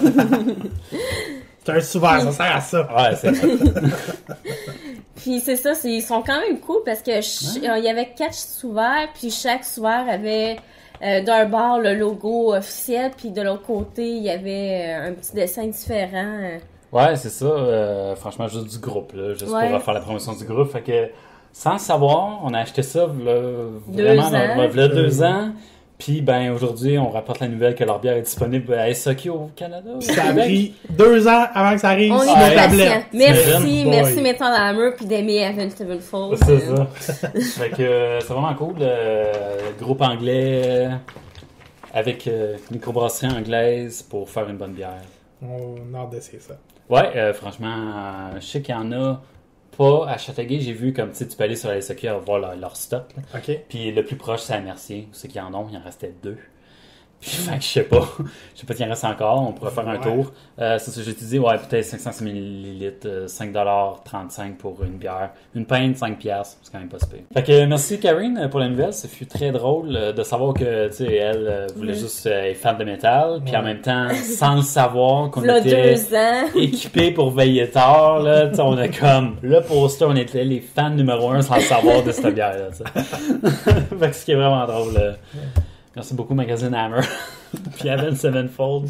C'est un souverain, ça sert à ça. Ouais, c'est ça. Puis c'est ça, c'est- ils sont quand même cool parce que ch- euh, il y avait quatre sous-verts. Puis chaque sous-vert avait euh, d'un bord le logo officiel. Puis de l'autre côté, il y avait euh, un petit dessin différent. euh. Ouais, c'est ça. euh, franchement, juste du groupe, là, juste Ouais. pour faire la promotion du groupe. Fait que, sans le savoir, on a acheté ça, là, Deux vraiment, ans. là, là, deux ans. Puis, ben, aujourd'hui, on rapporte la nouvelle que leur bière est disponible à S A Q au Canada. au Ça a Québec. pris deux ans avant que ça arrive On sur est nos des patients. tablettes. Merci, T'imagines? merci Boy. Metal Hammer puis d'aimer Avenged Sevenfold. C'est Euh, ça. Fait que euh, c'est vraiment cool. euh, groupe anglais euh, avec euh, microbrasserie anglaise pour faire une bonne bière. On a hâte d'essayer ça. Ouais, euh, franchement, euh, je sais qu'il y en a pas à Châteauguay. J'ai vu comme tu sais, tu peux aller sur la S A Q et voir leur, leur stock. là. OK. Puis le plus proche, c'est à Mercier. Où c'est qu'il y en a? Il en restait deux. Puis, fait que je sais pas. Je sais pas s'il en reste encore. On pourrait faire un Ouais. tour. Euh, c'est ça que j'ai dit. Ouais, peut-être cinq cents millilitres, euh, cinq dollars trente-cinq pour une bière. Une pinte, cinq piastres. C'est quand même pas si pire. Fait que euh, merci Karine pour la nouvelle. Ça fut très drôle euh, de savoir que, tu sais, elle euh, voulait Mhm. juste euh, être fan de métal. Puis en Ouais. même temps, sans le savoir qu'on Là, était deux ans. équipés pour veiller tard, là. Tu sais, on a comme le poster, on était les fans numéro un sans le savoir de cette bière-là, tu sais. Fait que ce qui est vraiment drôle. euh, Merci beaucoup, Magazine Hammer. Puis Avenged Sevenfold.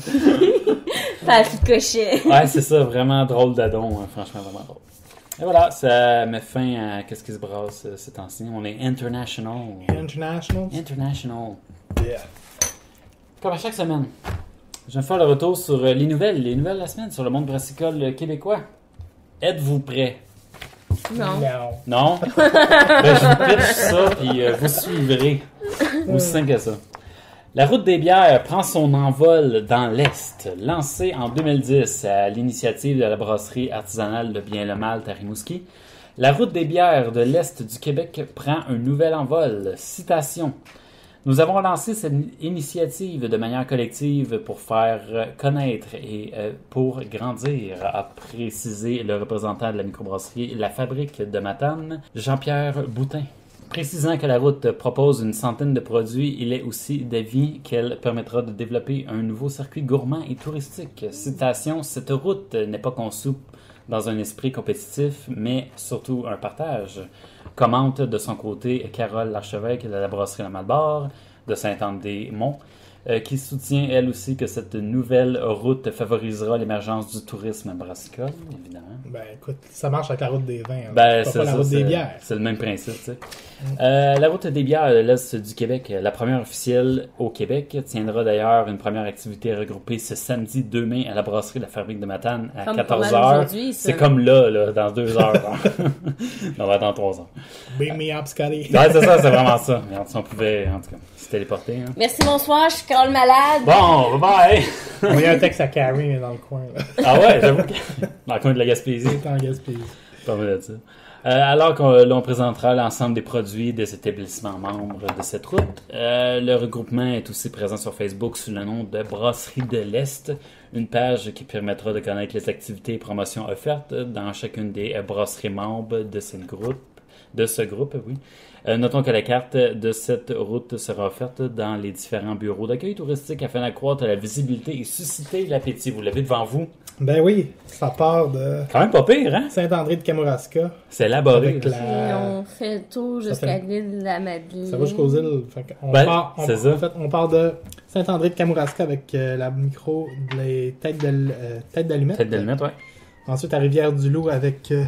Par ricochet. Ouais, c'est ça, vraiment drôle d'adon, hein, franchement, vraiment drôle. Et voilà, ça met fin à qu'est-ce qui se brasse euh, ces temps-ci. On est international. International. International. Yeah. Comme à chaque semaine, je vais faire le retour sur euh, les nouvelles, les nouvelles de la semaine sur le monde brassicole euh, québécois. Êtes-vous prêts? Non. Non. Non? Ben, je vous pitch ça, puis euh, vous suivrez. Aussi simple que ça. La route des bières prend son envol dans l'Est. Lancée en deux mille dix à l'initiative de la brasserie artisanale Le Bien le Mal à Rimouski, la route des bières de l'Est du Québec prend un nouvel envol. Citation. Nous avons lancé cette initiative de manière collective pour faire connaître et euh, pour grandir, a précisé le représentant de la microbrasserie La Fabrique de Matane, Jean-Pierre Boutin. Précisant que la route propose une centaine de produits, il est aussi d'avis qu'elle permettra de développer un nouveau circuit gourmand et touristique. Citation, cette route n'est pas conçue dans un esprit compétitif, mais surtout un partage. Commente de son côté Carole Larchevêque de la brasserie La Malbarre de Saint-Anne-des-Monts, euh, qui soutient elle aussi que cette nouvelle route favorisera l'émergence du tourisme brassicole, évidemment. Ben écoute, ça marche avec la route des vins. Hein. Ben, c'est c'est pas la ça, route c'est, des bières. c'est le même principe, tu sais. Euh, la route des bières de l'Est du Québec, la première officielle au Québec, tiendra d'ailleurs une première activité regroupée ce samedi deux mai à la brasserie de la Fabrique de Matane à Comme quatorze pas mal heures. aujourd'hui, ça. C'est comme là, là, dans deux heures. On va dans trois heures. Beam me up, Scotty. Ouais, c'est ça, c'est vraiment ça. Regarde, si on pouvait, en tout cas, se téléporter. Hein. Merci, bonsoir, je suis Carole Malade. Bon, bye! On y a un texte à Carrie dans le coin. Là. Ah ouais, j'avoue que... Dans le coin de la Gaspésie. C'est en Gaspésie. Pas mal de ça. Euh, alors qu'on l'on présentera l'ensemble des produits des établissements membres de cette route, euh, le regroupement est aussi présent sur Facebook sous le nom de Brasserie de l'Est, une page qui permettra de connaître les activités et promotions offertes dans chacune des brasseries membres de, cette groupe, de ce groupe. Oui. Euh, notons que la carte de cette route sera offerte dans les différents bureaux d'accueil touristique afin d'accroître la visibilité et susciter l'appétit. Vous l'avez devant vous. Ben oui, ça part de Quand même pas pire, hein? Saint-André de Kamouraska. C'est élaboré. Avec là. la- Et on fait le tour Ça jusqu'à fait- l'île de la Madeleine. Ça va jusqu'aux îles. Fait qu'on Ben, part, on, c'est ça. en fait, on part de Saint-André de Kamouraska avec euh, la micro, les têtes d'al- euh, têtes d'allumettes. Peut-être de le mettre, ouais. Ensuite, à Rivière-du-Loup avec euh,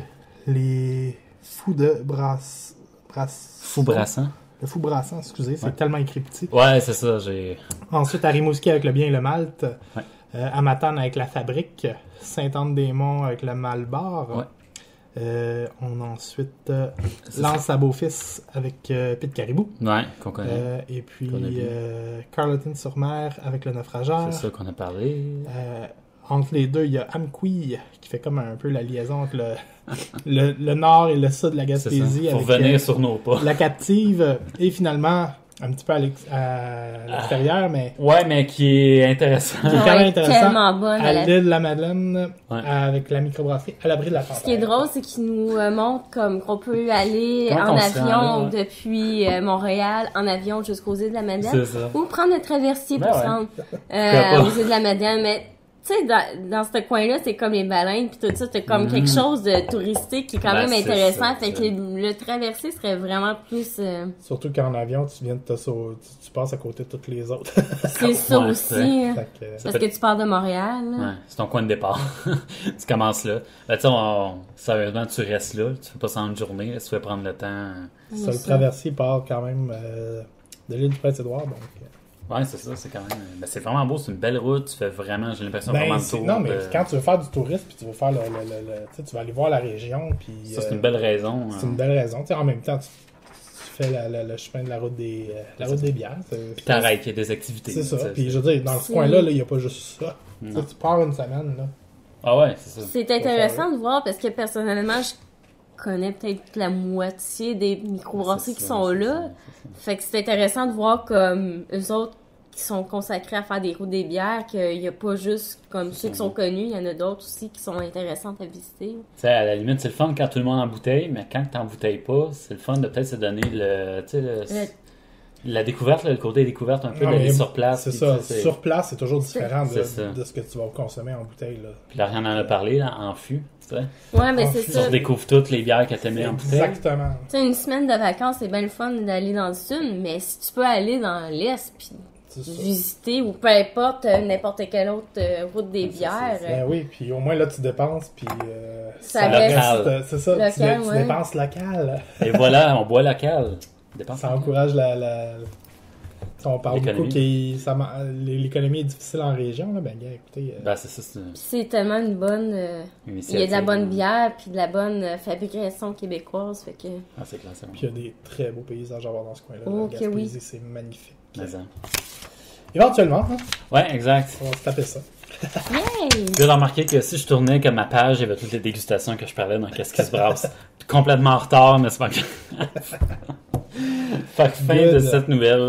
les fous de brasse... brasse... Fou brassant. Le fou brassant, excusez, c'est Ouais. tellement écrit petit. Ouais, c'est ça, j'ai... Ensuite, à Rimouski avec le bien et le Malte. Ouais. Euh, à Matane avec la Fabrique. Sainte-Anne-des-Monts avec le Malbar. Ouais. Euh, on a ensuite euh, C'est Lance à Beaufils avec euh, Pete Caribou. Ouais, qu'on connaît. Euh, et puis Qu'on a bien. euh, Carleton-sur-Mer avec le Naufrageur. C'est ça qu'on a parlé. Euh, entre les deux, il y a Amqui qui fait comme un peu la liaison entre le, le, le nord et le sud de la C'est ça. Gaspésie. Faut avec venir euh, sur nos pas. la captive et finalement un petit peu à l'ex- à l'extérieur, mais Ouais, mais qui est intéressant. qui est quand Ouais, même intéressant. tellement bonne. À elle a- l'île de la Madeleine, Ouais. avec la microbrasserie à l'abri de la tempête. Ce qui est drôle, c'est qu'il nous euh, montre comme qu'on peut aller Comment en on se rend avion là, ouais. depuis euh, Montréal, en avion jusqu'aux îles de la Madeleine, C'est ça. ou prendre le traversier pour Ben se ouais. rendre Pourquoi euh, pas? aux îles de la Madeleine. Mais tu sais, dans, dans ce coin-là, c'est comme les baleines puis tout ça, c'est comme Mhm. quelque chose de touristique qui est quand Ben, même c'est intéressant. ça, fait que c'est- le, le traversier serait vraiment plus... euh, Surtout qu'en avion, tu viens de te sau- tu, tu passes à côté de toutes les autres. c'est ça Ouais, aussi. c'est- hein. Fait que, euh, Parce que tu pars de Montréal. là. Ouais, c'est ton coin de départ. Tu commences là. Ben, tu sais, on- sérieusement, tu restes là. Tu fais pas ça en une journée. là, Si tu veux prendre le temps. ça, le traversier part quand même euh, de l'île du Prince-Édouard. Donc, euh, Ouais, c'est ça. C'est quand même. Ben, c'est vraiment beau. C'est une belle route. Tu fais vraiment, j'ai l'impression, vraiment ben, le c'est- tour. non, mais de- quand tu veux faire du tourisme, puis tu veux faire le, le- le- le- tu sais, tu vas aller voir la région, puis Ça, c'est euh, une belle raison. c'est hein. une belle raison. Tu sais, en même temps, tu, tu fais la- la- le chemin de la route des, euh, la route des bières. C'est, Puis t'arrêtes, il y a des activités. c'est ça. tu sais, Puis c'est- je veux dire, dans ce C'est- coin-là, là, il n'y a pas juste ça. Tu sais, Non. tu pars une semaine, là. Ah ouais, c'est ça. C'est intéressant de voir parce que personnellement, je connais peut-être la moitié des microbrasseries C'est qui ça, sont c'est là. ça, c'est ça. Fait que c'est intéressant de voir comme eux autres qui sont consacrés à faire des routes des bières, qu'il n'y a pas juste comme ceux qui sont connus, il y en a d'autres aussi qui sont intéressantes à visiter. Tu sais, à la limite, c'est le fun quand tout le monde en bouteille, mais quand tu bouteilles pas, c'est le fun de peut-être se donner le, tu sais, le- Le- la découverte, là, le côté découverte un peu Non, d'aller mais sur place. C'est puis, ça. tu sais, c'est- Sur place, c'est toujours différent C'est de, ça. de ce que tu vas consommer en bouteille, là. Puis là, rien en a parlé, là, en fût, tu sais. Ouais, mais Ah, c'est tu Tu ça. Tu redécouvres toutes les bières que t'aimais en bouteille. Exactement. sais, une semaine de vacances, c'est bien le fun d'aller dans le sud, mais si tu peux aller dans l'est puis C'est ça. visiter ou peu importe euh, n'importe quelle autre euh, route des c'est- bières, c'est- euh, Ben oui, puis au moins là tu dépenses, puis euh, Ça reste- euh, c'est ça, tu, local, tu ouais. dépenses local. Et voilà, on boit local. Dépense Ça local. encourage la, la... Tu sais, on parle L'économie. beaucoup que ça ma- l'économie est difficile en région, là, ben gars, écoutez, euh, Ben, c'est ça, c'est une Puis c'est tellement une bonne... euh, il y initiative. a de la bonne bière, puis de la bonne euh, fabrication québécoise, fait que... Ah, c'est clair, c'est bon. puis il y a des très beaux paysages à voir dans ce coin-là. Oh, La que Gaspésie, oui. c'est magnifique. Mais, hein. Éventuellement, hein, Ouais, exact. on va se taper ça. Yay! Je viens de remarquer que si je tournais comme ma page, il y avait toutes les dégustations que je parlais dans Qu'est-ce qui se brasse. Complètement en retard, mais c'est pas grave. Fait que fin Good. de cette nouvelle.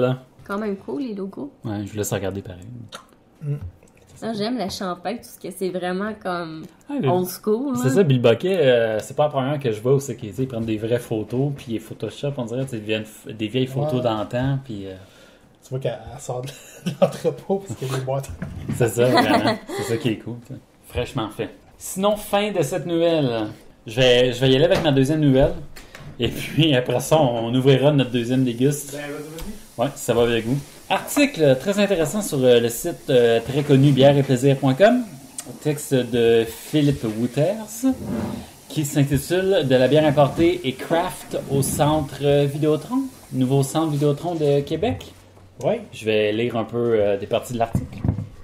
Quand même cool, les logos. Ouais, je vous laisse regarder pareil. Mm. Non, j'aime la Champagne, tout ce que c'est vraiment comme Ouais, le- old school. C'est là. ça, Bill Bucket, euh, c'est pas la première que je vois où c'est qu'ils ils prennent des vraies photos, puis ils Photoshop, on dirait, des vieilles, des vieilles photos Ouais. d'antan, puis euh, Tu vois qu'elle elle sort de l'entrepôt parce qu'il y a des boîtes. c'est ça, vraiment. C'est ça qui est cool. Ça. Fraîchement fait. Sinon, fin de cette nouvelle. Je vais, je vais y aller avec ma deuxième nouvelle. Et puis, après ça, on, on ouvrira notre deuxième déguste. Ben, vas-y, vas-y. Ouais, ça va avec vous. Article très intéressant sur euh, le site euh, très connu bière et plaisir point com. Texte de Philippe Wouters qui s'intitule De la bière importée et craft au centre euh, Vidéotron. Nouveau centre Vidéotron de Québec. Ouais. Je vais lire un peu euh, des parties de l'article.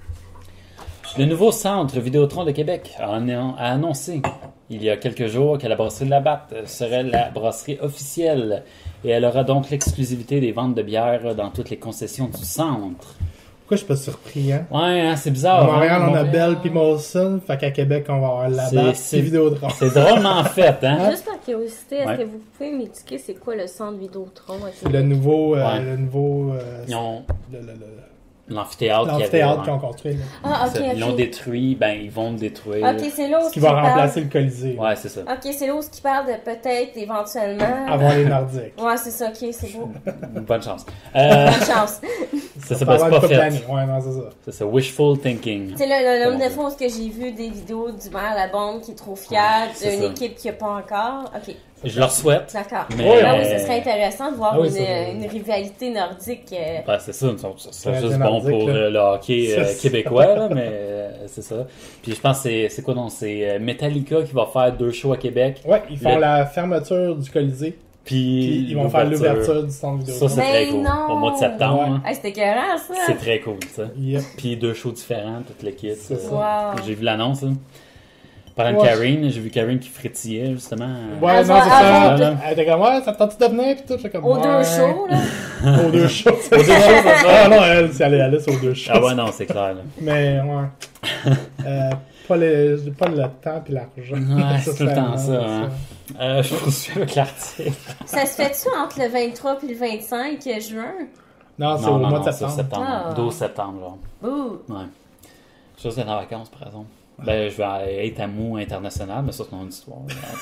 Le nouveau centre Vidéotron de Québec a, annon- a annoncé il y a quelques jours que la brasserie de la Batte serait la brasserie officielle et elle aura donc l'exclusivité des ventes de bière dans toutes les concessions du centre. Pourquoi je suis pas surpris, hein? Ouais, hein, c'est bizarre. À Montréal, hein, on a Montréal. Bell puis Molson. Fait qu'à Québec, on va avoir la C'est- batte c'est- puis Vidéotron. C'est drôlement fait, hein? Juste par curiosité, est-ce Ouais. que vous pouvez m'indiquer c'est quoi le centre Vidéotron à C'est le Québec? nouveau. euh, Ouais. Le nouveau. euh, Ils ont le- le- le- l'amphithéâtre qu'il y avait, L'amphithéâtre ouais. qu'ils ont construit. Là. Ah, ok, Ça, Ils l'ont ok. détruit, ben ils vont le détruire. Ok, c'est là où Ce qui va il parle- remplacer le Colisée. Ouais, c'est ça. Ok, c'est là où il parle de peut-être éventuellement. Avant les Nordiques. Ouais, c'est ça, ok, c'est beau. Bonne chance. Euh, Bonne chance. ça Ça c'est va pas, avoir c'est une pas couple fait. d'années. Ouais, non, c'est ça. C'est ça, wishful thinking. C'est le, le nombre Comment de fois où j'ai vu des vidéos du maire La Bombe qui est trop fier c'est d'une ça. équipe qui n'a pas encore. Ok, Je leur souhaite. d'accord. Mais- Mais oui, ce serait intéressant de voir Ah oui, une, ça, ça. une rivalité nordique. euh, Ben, c'est ça, ça ça serait Canadien juste bon nordique, pour là. euh, le hockey euh, C'est ça. québécois, là, mais euh, c'est ça. Puis je pense que c'est, c'est quoi donc? C'est euh, Metallica qui va faire deux shows à Québec. Ouais, ils font Le- la fermeture du Colisée. Puis Puis ils vont faire l'ouverture du centre Ça, Vidéotron. c'est Mais très cool. non! Au mois de septembre. Ouais. hein. Hey, c'était écœurant, ça! C'est très cool, ça. Yep. Puis deux shows différents, toute l'équipe. C'est ça. Wow! J'ai vu l'annonce, là. Parlant de Ouais. Karine, j'ai vu Karine qui frétillait, justement. Ouais, Elle non, va- c'est elle ça. va- Elle était comme, ouais, ça te tente de venir, pis tout. J'étais comme, Aux ouais. deux shows, là. Aux deux shows. Aux deux shows, c'est ça. Ah non, elle, si elle est allée sur aux deux shows. Ah ouais, non, c'est clair. Là. Mais, ouais. euh, pas, le, j'ai pas le temps pis l'argent. Ouais, c'est tout le temps vraiment, ça. Hein. Euh, je poursuis avec l'article. Ça se fait-tu entre le vingt-trois et le vingt-cinq juin? Non, c'est Non, au non, mois non, de c'est septembre. septembre. Ah. douze septembre, genre. Ouh! Ouais. Je suis en vacances, par exemple. Ben, je vais être à Mou international, mais ça, c'est une autre histoire.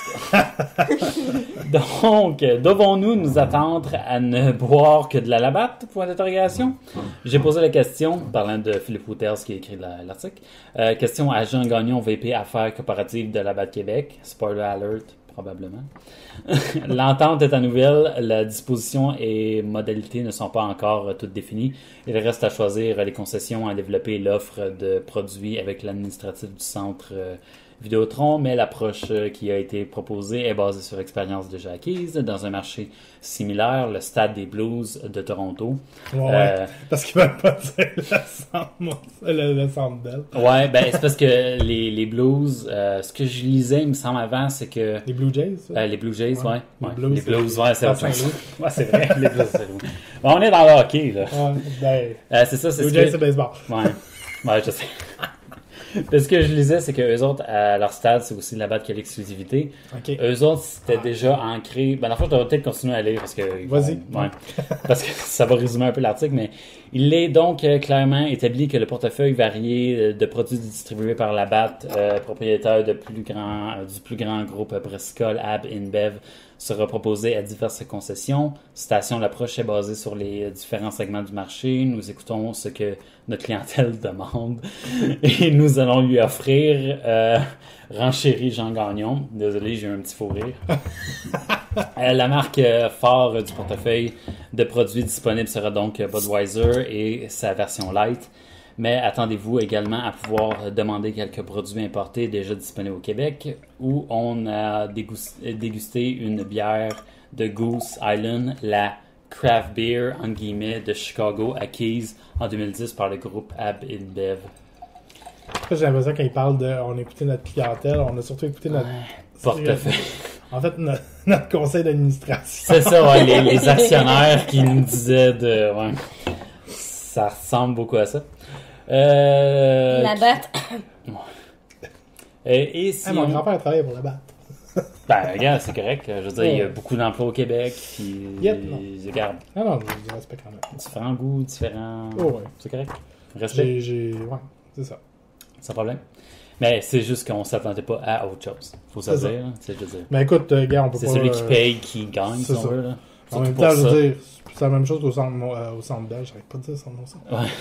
En tout cas. Donc, devons-nous nous attendre à ne boire que de la Labatt? Point d'interrogation. J'ai posé la question, parlant de Philippe Wouters qui a écrit la- l'article. Euh, question à Jean Gagnon, V P Affaires coopératives de Labatt Québec. Spoiler alert, probablement. L'entente est à nouvelle, la disposition et modalités ne sont pas encore euh, toutes définies. Il reste à choisir euh, les concessions à développer l'offre de produits avec l'administratif du centre euh, Vidéotron, mais l'approche euh, qui a été proposée est basée sur expérience déjà acquise dans un marché similaire, le Stade des Blues de Toronto. Ouais, Euh, parce qu'ils veulent pas dire le centre, le, le centre Bell. ouais, ben c'est parce que les, les Blues, euh, ce que je lisais, il me semble avant, c'est que Les Blue Jays, ça? Euh, les Blue Jays, ouais. Ouais. ouais. Les Blues, les Blues, ouais, c'est à autre chose. Saint-Louis. Ouais, c'est vrai, les Blues, c'est vrai. Bon, on est dans le hockey, là. Ouais, ben, Euh, c'est ça, c'est Blue ce Jays, que... c'est baseball. Ouais, ouais, je sais. Parce que je lisais, c'est qu'eux autres, à leur stade, c'est aussi là-bas qui a l'exclusivité. Ok. Eux autres, c'était déjà ancré. Ben, en fait, je devrais peut-être continuer à lire parce que. ils Vas-y. vont- Ouais. Parce que ça va résumer un peu l'article, mais il est donc euh, clairement établi que le portefeuille varié euh, de produits distribués par la B A T, euh, propriétaire de plus grand, euh, du plus grand groupe Bristol, Ab InBev, sera proposé à diverses concessions. Citation, l'approche est basée sur les euh, différents segments du marché. Nous écoutons ce que notre clientèle demande et nous allons lui offrir, euh, renchérit Jean Gagnon. Désolé, j'ai eu un petit faux rire. Euh, la marque euh, phare euh, du portefeuille de produits disponibles sera donc euh, Budweiser et sa version light. Mais attendez-vous également à pouvoir demander quelques produits importés déjà disponibles au Québec où on a dégus- dégusté une bière de Goose Island, la craft beer en guillemets de Chicago acquise en deux mille dix par le groupe Ab InBev. J'ai l'impression qu'il parle de. On a écouté notre clientèle, on a surtout écouté notre. Portefeuille. En fait, notre, notre conseil d'administration. C'est ça, ouais, les, les actionnaires qui nous disaient de. Ouais, ça ressemble beaucoup à ça. Euh, La batte. et, et si Ah, mon on- grand-père travaillait pour la batte. Ben, regarde, c'est correct. Je veux dire, il y a Ouais. beaucoup d'emplois au Québec. Puis, Yep, non. regarde, Ah non, j'ai du respect quand même. différents goûts, différents. Oh, ouais. C'est correct. Respect, J'ai, j'ai... Ouais, c'est ça. sans problème. Mais c'est juste qu'on s'attendait pas à autre chose. Faut se C'est ça. dire. hein, tu sais, je veux dire. Mais écoute, euh, gars, on peut C'est pas... celui qui euh, paye qui gagne, si c'est on ça. veut. Là. En Surtout même pour temps, je ça. veux dire, c'est la même chose qu'au centre, euh, au centre belge. J'arrête pas de dire son nom, ça.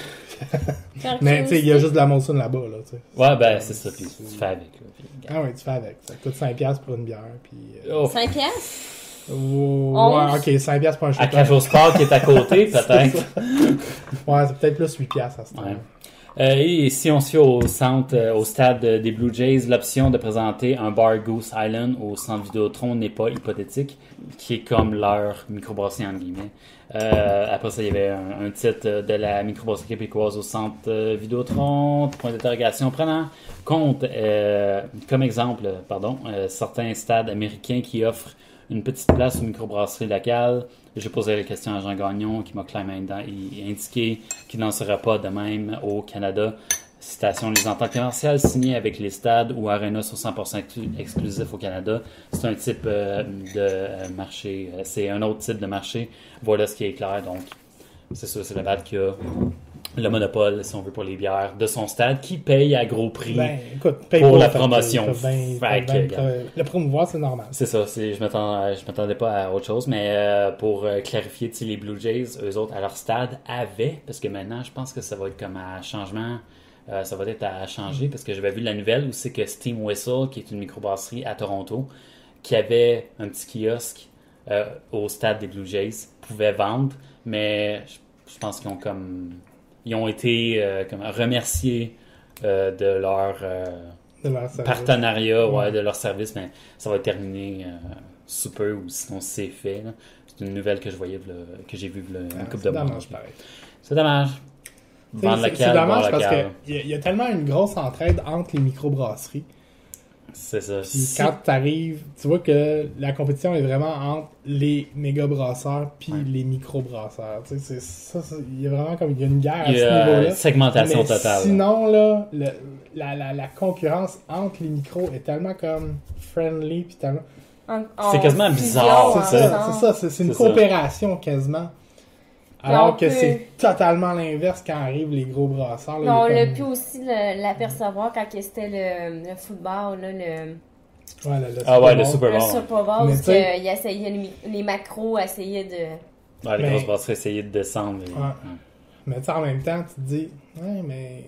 Ouais, Mais, tu sais, il y a juste de la Molson là-bas, là, tu sais. ouais ben, c'est ça. Puis tu fais avec. Là, puis, regarde. Ah ouais, tu fais avec. Ça coûte cinq piastres pour une bière, puis... euh, Oh, cinq piastres? oh, onze. ouais, ok, cinq piastres pour un à shooter. Casual Sport qui est à côté, peut-être. Ouais, c'est peut-être plus huit piastres à ce temps. Ouais. Euh, et si on se fie au centre, euh, au stade euh, des Blue Jays, l'option de présenter un bar Goose Island au centre Vidéotron n'est pas hypothétique, qui est comme leur microbrasserie entre guillemets. Euh, après ça, il y avait un, un titre de la microbrasserie québécoise au centre euh, Vidéotron, point d'interrogation, prenant compte, euh, comme exemple, pardon, euh, certains stades américains qui offrent une petite place aux microbrasseries locales. J'ai posé la question à Jean Gagnon qui m'a clairement indiqué qu'il n'en sera pas de même au Canada. Citation, les ententes commerciales signées avec les stades ou arenas sont cent pour cent exclu- exclusifs au Canada. C'est un type euh, de euh, marché, euh, c'est un autre type de marché. Voilà ce qui est clair. Donc, c'est sûr, c'est le bad qui a le monopole, si on veut, pour les bières de son stade qui paye à gros prix. Ben, écoute, paye Pour pas, la fait que promotion. t'as ben- t'as Fait que, ben- regarde. t'as- Le promouvoir, c'est normal. C'est ça, c'est, je m'attendais, je m'attendais pas à autre chose, mais euh, pour euh, clarifier, tu sais, les Blue Jays, eux autres, à leur stade, avaient, parce que maintenant, je pense que ça va être comme à changement, euh, ça va être à changer, parce que j'avais vu la nouvelle où c'est que Steam Whistle, qui est une microbrasserie à Toronto, qui avait un petit kiosque euh, au stade des Blue Jays, pouvait vendre, mais je, je pense qu'ils ont comme, ils ont été euh, comme remerciés euh, de leur... euh, De leur service. partenariat ouais, Ouais. de leur service, mais ça va être terminé euh, sous peu ou sinon c'est fait. Là. C'est une nouvelle que je voyais, v'là- que j'ai vue v'là une Ah, couple c'est de mois. dommage, pareil. C'est dommage. Tu sais, Vendre C'est local, c'est boire dommage parce local. qu'il y, a- y a tellement une grosse entraide entre les microbrasseries. C'est ça. Puis Si- quand tu arrives, tu vois que la compétition est vraiment entre les méga brasseurs puis Ouais. les micro brasseurs. Tu sais, c'est ça, ça- il y a vraiment comme il y a une guerre il à y ce a niveau-là. une segmentation Mais totale. sinon là, le- la, la, la concurrence entre les micros est tellement comme friendly puis tellement. En- en C'est quasiment fusion bizarre, c'est ça, ensemble. c'est ça, c'est, c'est une C'est ça. coopération quasiment. Mais Alors on que peut- c'est totalement l'inverse quand arrivent les gros brasseurs. là, Mais on il y a l'a comme- pu aussi le- l'apercevoir quand que c'était le, le football, là, le, Ouais, le- le Ah ouais, le Super Super le Bowl. Super Bowl, Mais où tu sais- que il essayait, les, les macros essayaient de... Ouais, les Mais- grosses brasseries essayaient de descendre. et- Ouais. Mais tu sais, en même temps, tu te dis, ouais, mais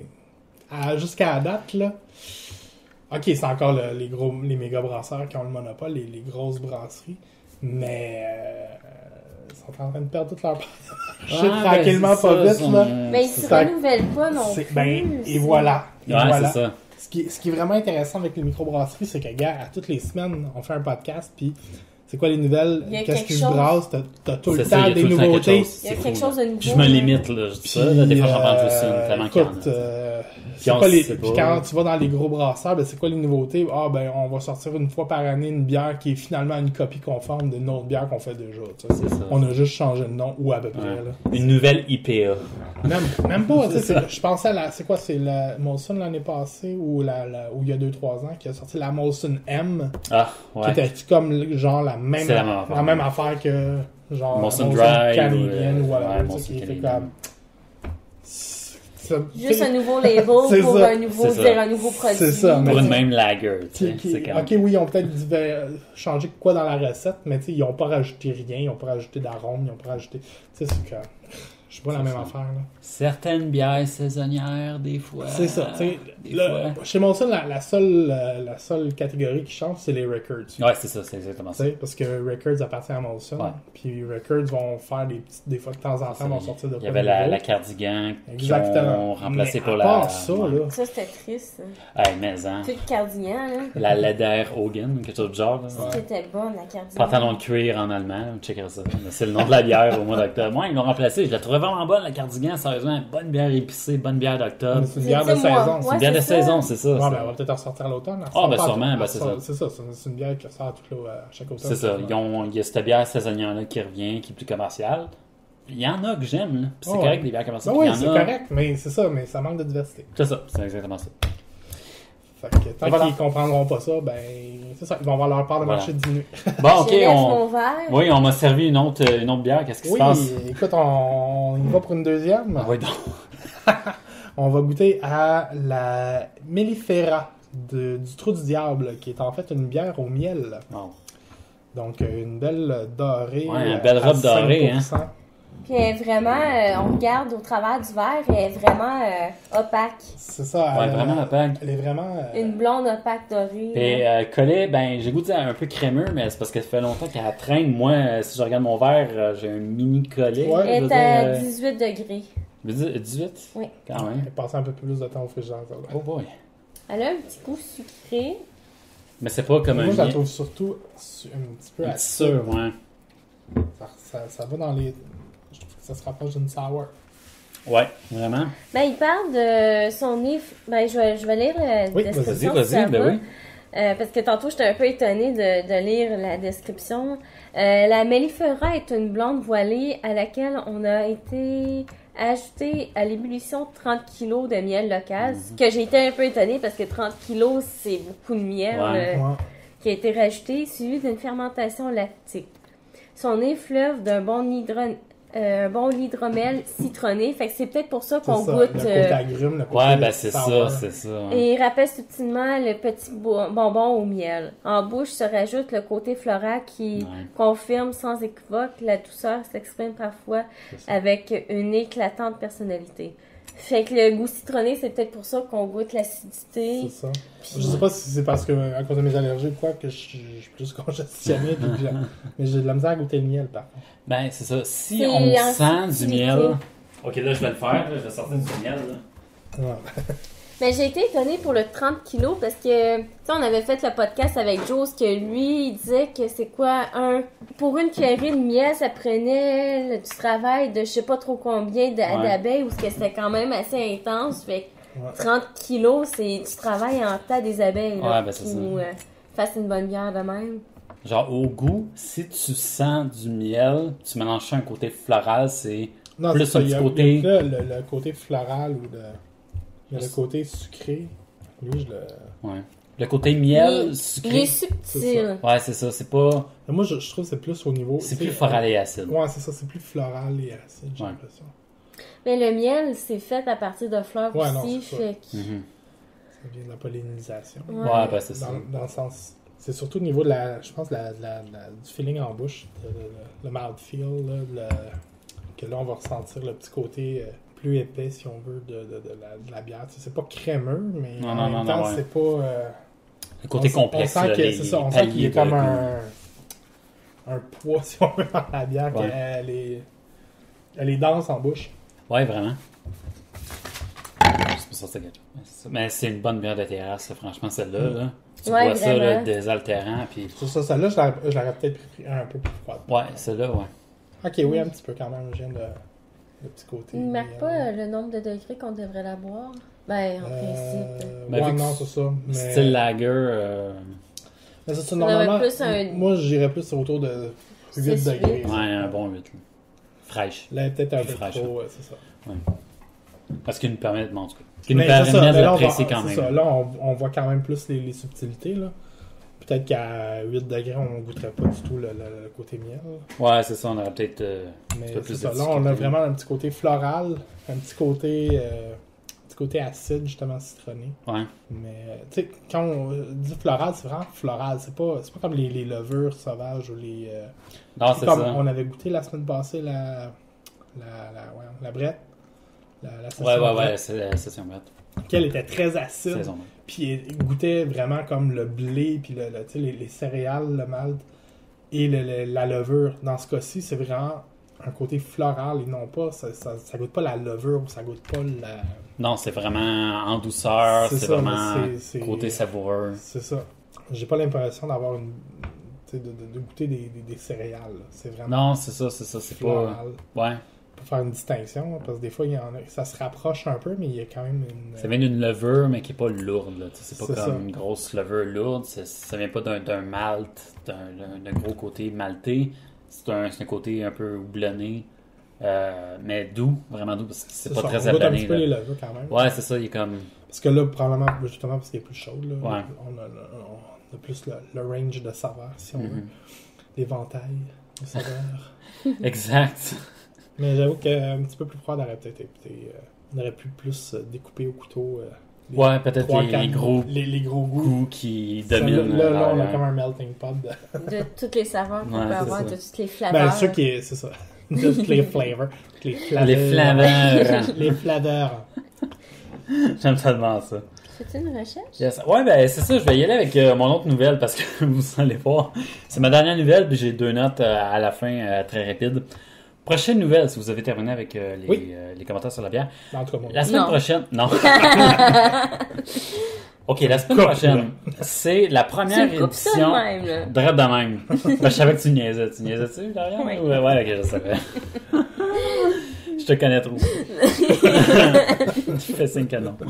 à- jusqu'à la date, là, ok, c'est encore le- les gros, les méga brasseurs qui ont le monopole, les, les grosses brasseries, mais euh, ils sont en train de perdre toute leur part. Je sais, Ah, ben, tranquillement, c'est pas ça, vite, son- là. Mais ils se Ça- renouvellent pas non C'est- plus. Ben, et c'est- voilà. Et Ouais, voilà. c'est ça. Ce qui, ce qui est vraiment intéressant avec les microbrasseries, c'est que, gars, à toutes les semaines, on fait un podcast, puis c'est quoi les nouvelles? Il y a Qu'est-ce quelque qui se chose. brasse? T'as, t'as tout le C'est ça, il temps y a des tout le temps quelque nouveautés. chose. Il y a C'est quelque fou, chose de nouveau. Je me là. limite, là. Je dis ça, là. Des fois, j'en prends juste une, tellement qu'il y en a. écoute, euh, Puis c'est on quoi les- sait puis pas. quand tu vas dans les gros brasseurs, ben c'est quoi les nouveautés? Ah ben on va sortir une fois par année une bière qui est finalement une copie conforme d'une autre bière qu'on fait déjà. Tu sais. C'est ça. On a juste changé de nom ou à peu près. Ouais. Là. Une nouvelle I P A. Même, même pas, tu sais, C'est ça. c'est- je pensais à la. C'est quoi, c'est la Molson l'année passée ou la, la- ou il y a deux trois ans qui a sorti la Molson M, Ah, qui ouais. était comme genre la même, C'est la même affaire. la même affaire que genre Molson la Dry canadienne ou, ou voilà, ouais, tu sais, Molson qui était Canadian. comme. C'est- Juste c'est- un nouveau label C'est pour ça. un nouveau, C'est ça. dire un nouveau produit. C'est ça, mais Pour une tu- même lager, tu sais. Qui- qui- C'est comme... Ok, oui, ils ont peut-être diver- changé quoi dans la recette, mais tu sais, ils n'ont pas rajouté rien, ils n'ont pas rajouté d'arôme, ils n'ont pas rajouté. Tu sais, c'est que. Je sais pas la C'est même ça. affaire, là. Certaines bières saisonnières, des fois. C'est ça, tu sais. Des le- fois. Chez Molson, la, la, seule, euh, la seule catégorie qui change, c'est les records. Ouais, c'est ça, c'est exactement Tu ça. sais, parce que Records appartient à Molson, Ouais. puis Records vont faire des petites. Des fois, de temps en temps, Ça, vont sortir de Il y quoi avait de la, nouveau. la cardigan qui Exactement. ont remplacé Mais pour à la... part ça, ouais. là. Ça, c'était triste. Hey, mais hein. Tout cardigan, là. La Leder Hogan, quelque chose de genre. Là. Ouais. C'était bonne, la cardigan. Pantalon de cuir en allemand, on checkerait ça. C'est le nom de la bière au mois d'octobre. Moi, ils l'ont remplacé. Je la trouvais vraiment bonne, la cardigan. Sérieusement, bonne bière épicée, bonne bière d'octobre. Mais c'est une C'est- bière de c'est moi. saison. Ouais, C'est une bière de c'est ça. saison, c'est ça. Ouais, ça. ben, on va peut-être en ressortir à l'automne. elle Ah, ressort ben, pas à sûrement, tout- ben, elle c'est ressort- ça. C'est ça, c'est c'est une bière qui ressort à, tout le- à chaque automne. C'est ça. Ils ont, il y a cette bière saisonnière-là qui revient, qui est plus commerciale. Il y en a que j'aime, là. Puis c'est Oh, correct, ouais. des bières commerciales. Ben puis oui, il c'est y en a... correct, mais c'est ça, mais ça manque de diversité. C'est ça, c'est exactement ça. Fait que tant voilà. qu'ils comprendront pas ça, ben, c'est ça, ils vont avoir leur part de Voilà. marché diminuer. Bon, ok, Je laisse on... mon verre. Oui, on m'a servi une autre, une autre bière. Qu'est-ce qui Oui, se passe? écoute, on, on y va pour une deuxième. Ah, oui, donc. On va goûter à la Mellifera de- du Trou du Diable, qui est en fait une bière au miel. Wow. Donc, euh, une belle dorée. Ouais, une euh, belle à robe dorée, hein. cinq pour cent. Puis elle est vraiment, euh, on regarde au travers du verre, elle est vraiment euh, opaque. C'est ça. Ouais, elle, vraiment opaque. Elle est vraiment... euh, Une blonde opaque dorée. Et là. euh, collet, ben, j'ai goûté un peu crémeux, mais c'est parce que ça fait longtemps qu'elle traîne. Moi, euh, si je regarde mon verre, euh, j'ai un mini collet. Ouais. je Elle veux est à dire, euh, dix-huit degrés. je veux dire, dix-huit? Oui. Quand même. Elle est passée un peu plus de temps au frigidaire. ça, là. Oh boy. Elle a un petit goût sucré. Mais c'est pas comme Moi, un je la miel. trouve surtout su- un petit peu Un petit acide. sûr, ouais. Ça, ça, ça va dans les... Je trouve que ça se rapproche d'une sour. Ouais, vraiment. Ben, il parle de son nez. Ben, je vais, je vais lire la Oui, Vas-y, description. si ça vas-y, ben va. oui. Euh, parce que tantôt, j'étais un peu étonnée de, de lire la description. Euh, la Mellifera est une blonde voilée à laquelle on a été ajouté à l'ébullition trente kilos de miel local. Ce que j'ai été un peu étonnée parce que trente kilos, c'est beaucoup de miel Ouais. euh, Ouais. qui a été rajouté, suivi d'une fermentation lactique. Son nez fleuve d'un bon hydro- euh, un bon hydromel citronné. Fait que c'est peut-être pour ça C'est qu'on ça, goûte. le côté euh, agrume, le côté Ouais, ben c'est sour. ça, c'est ça. ouais. Et il rappelle subtilement le petit bo- bonbon au miel. En bouche se rajoute le côté floral qui Ouais. confirme sans équivoque la douceur s'exprime parfois C'est ça. avec une éclatante personnalité. Fait que le goût citronné, c'est peut-être pour ça qu'on goûte l'acidité. C'est ça. Je sais pas si c'est parce que, à cause de mes allergies ou quoi, que je, suis je suis plus congestionné. puis que j'ai- mais j'ai de la misère à goûter le miel, par contre. Ben, c'est ça. Si C'est on en sent du subtilité. miel. Ok, là, je vais le faire. Là, je vais sortir du miel. Là. Ouais. Mais j'ai été étonnée pour le trente kilos parce que, tu sais, on avait fait le podcast avec Joe, que lui, il disait que c'est quoi, un, pour une cuillerée de miel, ça prenait le- du travail de je sais pas trop combien d'a- Ouais. d'abeilles ou ce que c'était quand même assez intense. Fait que Ouais. trente kilos, c'est du travail en tas des abeilles, là, Ouais, ben, c'est qui ça. nous euh, fassent une bonne bière de même. Genre, au goût, si tu sens du miel, tu mélanges ça un côté floral, c'est. Non, Plus c'est ça, un il y a- petit côté- il y a le, le- le côté floral ou le, il y a le côté sucré. Lui, je le... Ouais. Le côté miel, Il- sucré. Il est C'est subtil. Ouais, c'est ça. C'est pas. Mais moi, je, je trouve que c'est plus au niveau... C'est tu plus sais, floral et acide. Ouais, c'est ça, c'est plus floral et acide, j'ai Ouais. l'impression. Mais le miel, c'est fait à partir de fleurs Ouais, non, aussi. c'est ça. Fait que- Mhm. Ça vient de la pollinisation. Ouais. Ouais, ben c'est ça. Dans, dans le sens... C'est surtout au niveau de la... Je pense, la, la- la- du feeling en bouche, le, le, le mouthfeel, là, le- que là, on va ressentir le petit côté euh, plus épais, si on veut, de, de, de la, de la bière. Tu sais, c'est pas crémeux, mais Non, en non, même non, temps, non, ouais. c'est pas... euh, Le côté on, complexe. On sent là, que, les- c'est ça, les on sent qu'il y paliers a comme de- un, un poids, si on veut, dans la bière, Ouais. qu'elle est, elle est dense en bouche. Ouais, vraiment. C'est pas ça, c'est quelque chose. Ouais, c'est ça. Mais c'est une bonne bière de terrasse, ça, franchement, celle-là. Là. Tu Ouais, bois ça, là, vraiment. désaltérant, puis... C'est ça, celle-là, je l'aurais, je l'aurais peut-être pris un peu plus froide. Ouais, celle-là, ouais. Ok, oui, un petit peu quand même, j'aime le, le petit côté. Il ne marque mais, pas euh, euh, le nombre de degrés qu'on devrait la boire. Ben, en principe. euh, Ben, ouais, vu que non, c'est ça. Mais, Style lager, euh, mais c'est ça, Ça normalement, devrait plus un- moi, j'irais plus autour de huit six, degrés. huit. ouais, un bon huit. Là. Fraîche. Là, peut-être un Plus peu fraîche, trop, ouais, c'est ça. Parce qu'il nous permet, bon, en tout cas, ce qui nous Mais c'est ça, permet mais là, on va- d'apprécier quand c'est même. ça, là, on, on voit quand même plus les, les subtilités, là. Peut-être qu'à huit degrés, on ne goûterait pas du tout le, le- le côté miel. Ouais, c'est ça, on aurait peut-être euh, un Mais petit peu c'est plus ça, de là, on a difficulté. vraiment un petit côté floral, un petit côté, euh, un petit côté acide, justement, citronné. Ouais. Mais, euh, tu sais, quand on dit floral, c'est vraiment floral. C'est pas, c'est pas comme les, les levures sauvages ou les... euh, Non, c'est comme ça. on avait goûté la semaine passée, la... La, la, ouais, la brette. La, la session Ouais, ouais, ouais, brette, c'est la session brette. Qu'elle était très acide. Saison brette. Puis elle goûtait vraiment comme le blé, puis le, le- tu sais, les, les céréales, le malt et le- le- la levure. Dans ce cas-ci, c'est vraiment un côté floral et non pas, ça, ça, ça goûte pas la levure ou ça goûte pas la... Non, c'est vraiment en douceur, C'est c'est ça, vraiment mais c'est- c'est- côté savoureux. C'est ça. J'ai pas l'impression d'avoir une... tu sais, de, de, de goûter des, des, des céréales. là. C'est vraiment Non, c'est ça, c'est ça, c'est pas... floral. Ouais, Pour faire une distinction, là, parce que des fois, il y en a, ça se rapproche un peu, mais il y a quand même une... ça vient d'une levure, mais qui est pas lourde, là. Tu sais, c'est pas C'est comme ça. une grosse levure lourde, c'est- ça vient pas d'un d'un malt, d'un d'un- d'un gros côté malté, c'est un, c'est un côté un peu houblonné, Euh, mais doux, vraiment doux, parce que c'est, c'est pas ça, très on goûte un abonné. petit peu Là. les levures quand même. Ouais, c'est ça, il est comme... Parce que là, probablement, justement, parce qu'il est plus chaud, là, Ouais. on, a, on a plus le, le range de saveurs, si on Mm-hmm. veut. L'éventail de saveurs. Exact. Mais j'avoue qu'un petit peu plus froid, on aurait peut-être été... Euh, on aurait pu plus euh, découper au couteau... Euh, les Ouais, peut-être trois, les, quatre les gros les, les gros goûts. goûts qui Ça, dominent. là, là, là, on a l'arrière. comme un melting pot. De... De toutes les saveurs qu'on Ouais, peut c'est avoir, ça. de toutes les flaveurs. Ben, sûr qui est... C'est ça. De toutes les flavors. Toutes les flaveurs. Les flaveurs. les flaveurs. J'aime tellement ça. Fais-tu une recherche? Yes. Ouais, ben c'est ça, je vais y aller avec euh, mon autre nouvelle parce que vous allez voir. C'est ma dernière nouvelle, puis j'ai deux notes euh, à la fin euh, très rapides. Prochaine nouvelle, si vous avez terminé avec euh, les, Oui. euh, les commentaires sur la bière. En tout cas, moi. La semaine Non. prochaine. Non. Ok, la semaine Coupe, prochaine, c'est la Tu première me coupes ça de édition. même, là. Drette de même. Ben, je savais que tu niaisais. Tu niaisais-tu, Dorian? Oui. Ouais, ouais, ok, je savais. Je te connais trop. Tu fais signe que non.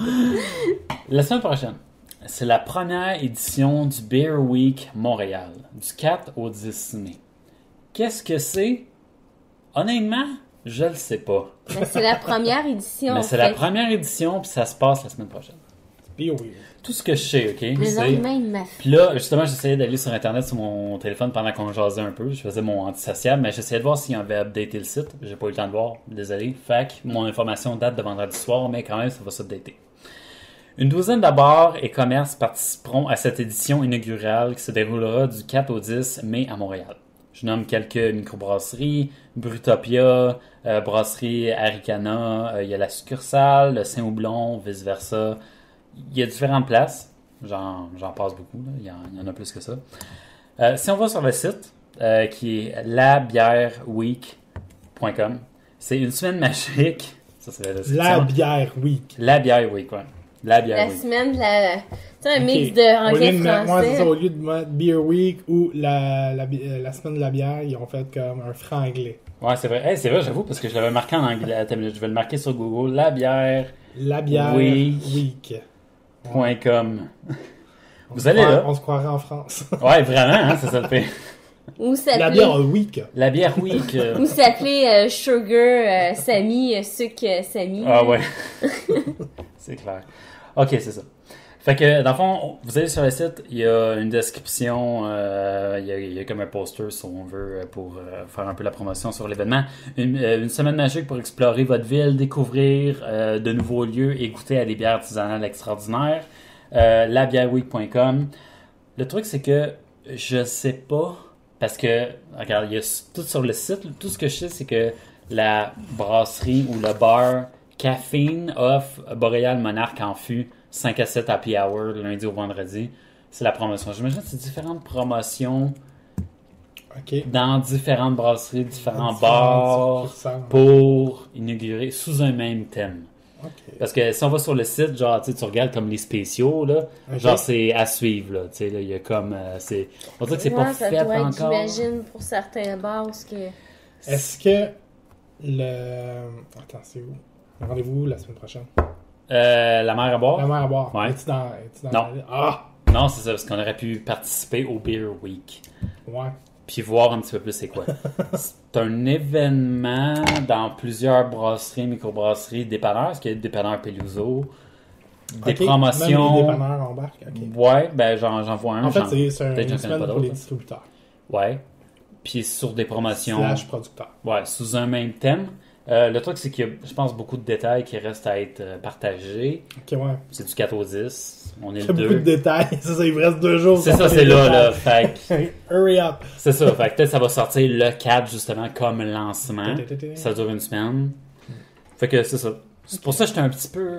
La semaine prochaine, c'est la première édition du Beer Week Montréal, du quatre au dix mai. Qu'est-ce que c'est? Honnêtement, je le sais pas. Mais c'est la première édition. Mais en c'est fait. la première édition, puis ça se passe la semaine prochaine. Puis oui. Tout ce que je sais, ok? Le c'est... lendemain, il m'a fait. Puis là, justement, j'essayais d'aller sur Internet sur mon téléphone pendant qu'on jasait un peu. Je faisais mon antisocial, mais j'essayais de voir s'il avait updaté le site. J'ai pas eu le temps de voir, désolé. Fait que mon information date de vendredi soir, mais quand même, ça va s'updater. Une douzaine de bars et commerces participeront à cette édition inaugurale qui se déroulera du quatre au dix mai à Montréal. Je nomme quelques microbrasseries, Brutopia, euh, brasserie Aricana, euh, il y a la succursale, le Saint-Houblon, vice-versa. Il y a différentes places. J'en, j'en passe beaucoup. Là. Il, y en, il y en a plus que ça. Euh, si on va sur le site, euh, qui est la bière week point com, c'est une semaine magique. Ça, c'est la description. La bière week. La bière week, ouais. La bière La week. semaine de la. Tu sais, un mix Ok. de Au lieu anglais de mettre- moi, c'est français. ça, au lieu de mettre Beer Week ou la, la, bi- euh, la semaine de la bière, ils ont fait comme un franglais. Ouais, c'est vrai. Hey, c'est vrai, j'avoue, parce que je l'avais marqué en anglais. Attends une minute, je vais le marquer sur Google. La bière La bière Week. week. point com. On Vous se allez croirait- là. On se croirait en France. Ouais, vraiment, hein, c'est ça le fait. Ou La s'appeler. bière week. La bière week. euh, Ou s'appeler euh, Sugar euh, Sammy, euh, sucre euh, Sammy. Ah ouais. C'est clair. Ok, c'est ça. Fait que, dans le fond, vous allez sur le site, il y a une description, euh, il, y a, il y a comme un poster, si on veut, pour euh, faire un peu la promotion sur l'événement. Une, euh, une semaine magique pour explorer votre ville, découvrir euh, de nouveaux lieux et goûter à des bières artisanales extraordinaires. Euh, la bière week point com. Le truc, c'est que je sais pas, parce que, regarde, il y a tout sur le site, tout ce que je sais, c'est que la brasserie ou le bar Caffeine offre Boréal Monarch en fût cinq à sept happy hour le lundi au vendredi. C'est la promotion. J'imagine que c'est différentes promotions OK. dans différentes brasseries, différents Différentes bars succursales. pour inaugurer sous un même thème. OK. Parce que si on va sur le site, genre, tu sais, tu regardes comme les spéciaux, là, Ok. genre, c'est à suivre, là, tu sais, là, il y a comme, euh, c'est, on dirait que c'est Ouais, pas ça fait doit être, encore. j'imagine, pour certains bars, parce que. Est-ce que le... Attends, c'est où? Le rendez-vous la semaine prochaine. Euh, la mer à boire? La mer à boire. Ouais. Es-tu dans, es-tu dans Non. la- Ah! Non, c'est ça, parce qu'on aurait pu participer au Beer Week. Ouais. Puis voir un petit peu plus c'est quoi. C'est un événement dans plusieurs brasseries, microbrasseries, dépanneurs, parce qu'il y a des dépanneurs Peluso, des Ok, Même promotions. les dépanneurs embarquent. OK. Ouais, ben j'en, j'en vois un. En fait, j'en- c'est, c'est un- peut-être une j'en connais semaine pas pour les d'autres. distributeurs. Ouais. Puis sur des promotions. Slash producteurs. Ouais, sous un même thème. Euh, le truc, c'est qu'il y a, je pense, beaucoup de détails qui restent à être euh, partagés. OK, ouais. C'est du quatre au dix. On est Il y le a beaucoup de deux. détails. C'est ça, il vous reste deux jours. C'est pour ça, faire c'est les là, détails. là. Fait que- Hurry up. c'est ça. Fait que peut-être ça va sortir le quatre, justement, comme lancement. Ça dure une semaine. Fait que c'est ça. C'est pour ça que j'étais un petit peu.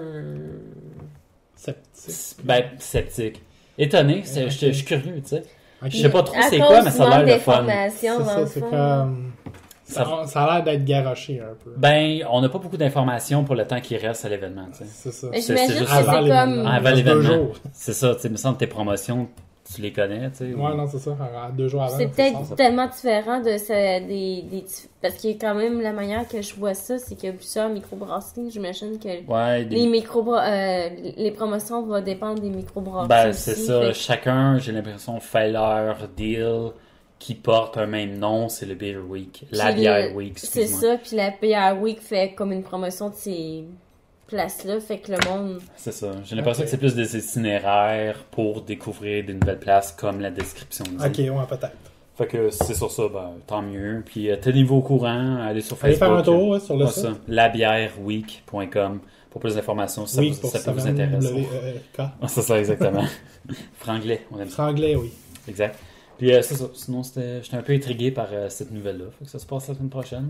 Sceptique. Ben, sceptique. Étonné. C'est- Ok. Je je suis curieux, tu sais. Ok. Je sais pas trop À c'est cause quoi, mais du ça a manque l'air de fun. d'informations, C'est dans ça, le c'est fond. comme... Ça- Ça, ça a l'air d'être garoché un peu. Ben, on n'a pas beaucoup d'informations pour le temps qui reste à l'événement, tu sais. C'est ça. Mais c'est j'imagine que juste c'est Avant comme. l'événement. Avant Il reste deux l'événement. jours. C'est ça, tu sais, il me semble que tes promotions, tu les connais, tu sais. ou- Ouais, non, c'est ça. À deux jours avant. C'est ça, peut-être ça. tellement différent de ça, des, des. Parce que quand même, la manière que je vois ça, c'est qu'il y a plusieurs microbrasseries. J'imagine que Ouais, des- les micro euh, les promotions vont dépendre des microbrasseries. Ben, c'est aussi, ça. fait que- Chacun, j'ai l'impression, fait leur deal qui porte un même nom, c'est le Beer Week. La Puis bière le- Week, C'est excuse-moi. ça, puis la Beer Week fait comme une promotion de ces places-là, fait que le monde... C'est ça. J'ai l'impression Ok. que c'est plus des itinéraires pour découvrir des nouvelles places comme la description dit. Ok, ouais, peut-être. Fait que c'est sur ça, ben, tant mieux. Puis euh, tenez-vous au courant, allez sur Allez Facebook. faire un tour ouais, sur le Ouais, site. ça, la bière week point com pour plus d'informations si ça, Oui, vous, pour ça peut vous semaine, intéresser. W E K. Ah, c'est ça, exactement. Franglais, on aime ça. Franglais, oui. Exact. Puis euh, c'est ça. Sinon, c'était, j'étais un peu intrigué par euh, cette nouvelle-là. Fait que ça se passe la semaine prochaine.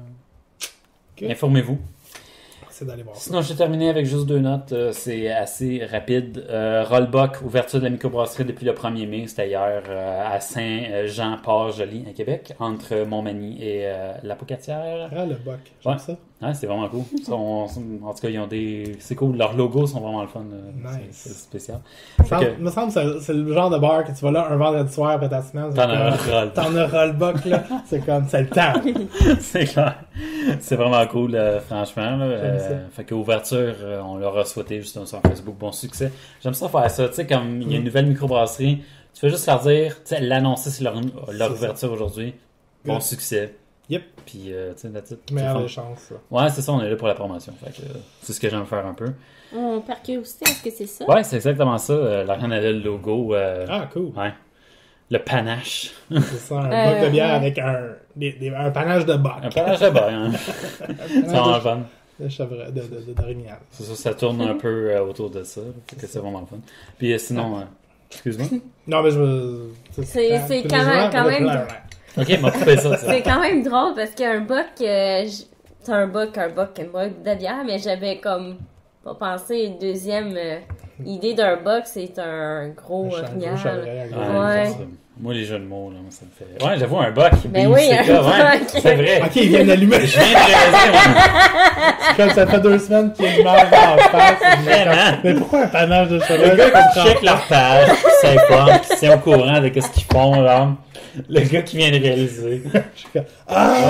Euh, Ok. Informez-vous. C'est d'aller voir ça. Sinon, j'ai terminé avec juste deux notes. Euh, c'est assez rapide. Euh, Rollbuck, ouverture de la microbrasserie depuis le premier mai. C'était hier euh, à Saint-Jean-Port-Joli, à Québec, entre Montmagny et euh, la Pocatière. Ah, le boc. J'aime Ouais. ça. Ouais, c'est vraiment cool. Ils sont- sont- en tout cas, ils ont des. C'est cool. Leurs logos sont vraiment le fun. euh, Nice. C'est, c'est spécial. Ça Fait me que- me semble que c'est- c'est le genre de bar que tu vas là un vendredi soir après ta semaine. c'est T'en as un comme- roll. T'en as ras le boc, là. C'est comme, c'est le temps. C'est clair. C'est vraiment cool, euh, franchement. Là. J'aime ça. Euh, fait qu'ouverture, euh, on leur a souhaité justement sur Facebook bon succès. J'aime ça faire ça. Tu sais, comme il y a une Mm. nouvelle microbrasserie, tu fais juste leur dire, tu sais, l'annoncer sur leur, leur C'est ouverture aujourd'hui. Bon Good. succès. Yep. Puis, euh, tu sais, that's it. Meilleure C'est des fun. chances, ça. Ouais, c'est ça, on est là pour la promotion. Fait que, euh, c'est ce que j'aime faire un peu. On par curiosité, est-ce que c'est ça? Ouais, c'est exactement ça. Euh, Laurent avait le logo. euh, Ah, cool. Ouais. Le panache. C'est ça, un Euh, boc de bière ouais. avec un, des- des- un panache de boc. Un panache de bain, hein. C'est vraiment le fun. De chevre, de, de, de, d'orignal. C'est ça, ça tourne un peu euh, autour de ça. Fait que c'est vraiment le fun. Puis euh, sinon, euh, excuse-moi. Non, mais je me. C'est- c'est quand même- quand même- Ok, m'a coupé ça. ça. C'est quand même drôle parce qu'un boc, euh, j- c'est un boc, un boc, un boc de bière, mais j'avais comme pas pensé une deuxième euh, idée d'un boc, c'est un gros Un orignal. chevreuil, un Ouais, gros- Ouais. c'est ça. Moi, les jeux de mots, là, moi, ça me fait. Ouais, j'avoue, un boc. Ben Puis, oui, c'est un ça, ouais, boc. c'est vrai. Ok, il vient d'allumer. Je viens de réaliser, ouais. Comme ça fait deux semaines qu'il y a une image dans la face. Vraiment. Mais pourquoi un panache de Le chevreuil? gars Je qui comprends check leur page, qui s'informe, qui tient au courant de ce qu'ils font, là. Le gars qui vient de réaliser. Je suis comme, ah!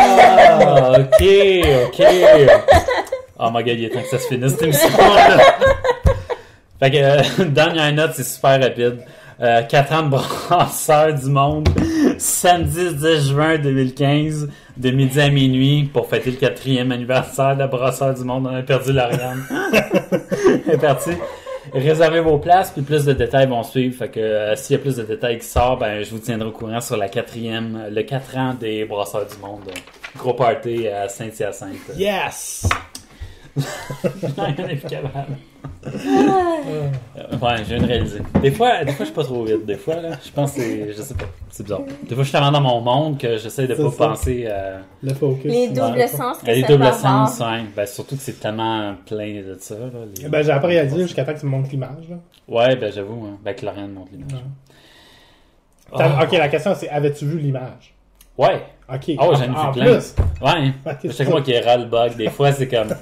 Ah, ok, ok. Oh my god, il est temps que ça se finisse cette émission-là. Fait que, euh, dernière note, c'est super rapide. Euh, quatre ans de brasseur du monde. Samedi dix juin deux mille quinze, de midi à minuit, pour fêter le quatrième anniversaire de la brasseur du monde. On a perdu l'Ariane. Elle est partie. Réservez vos places, puis plus de détails vont suivre. Fait que euh, s'il y a plus de détails qui sortent, ben je vous tiendrai au courant sur la quatrième, le quatre ans des brasseurs du monde. Gros party à Saint-Hyacinthe. Yes! On est plus capable. Euh, Ouais, je viens de réaliser. Des fois, des fois, je suis pas trop vite. Des fois, là, je pense que c'est, je sais pas, c'est bizarre. Des fois, je suis tellement dans mon monde que j'essaie de C'est pas ça. penser à, Le focus. Les c'est doubles bon. sens que à les ça doubles peut sens. avoir. Ouais. Ben, surtout que c'est tellement plein de ça. Là, les- Ben, j'ai appris à dire jusqu'à temps que tu me montres l'image. Là. Ouais, ben j'avoue. Hein. Ben, que Lauriane montre l'image. Ouais. T'as- Ok, la question c'est, avais-tu vu l'image? Ouais. Ok. Oh, En- j'en ai vu en plein. plus. Ouais. Ok, c'est Chaque ça. fois qu'il râle le bug, des fois, c'est comme.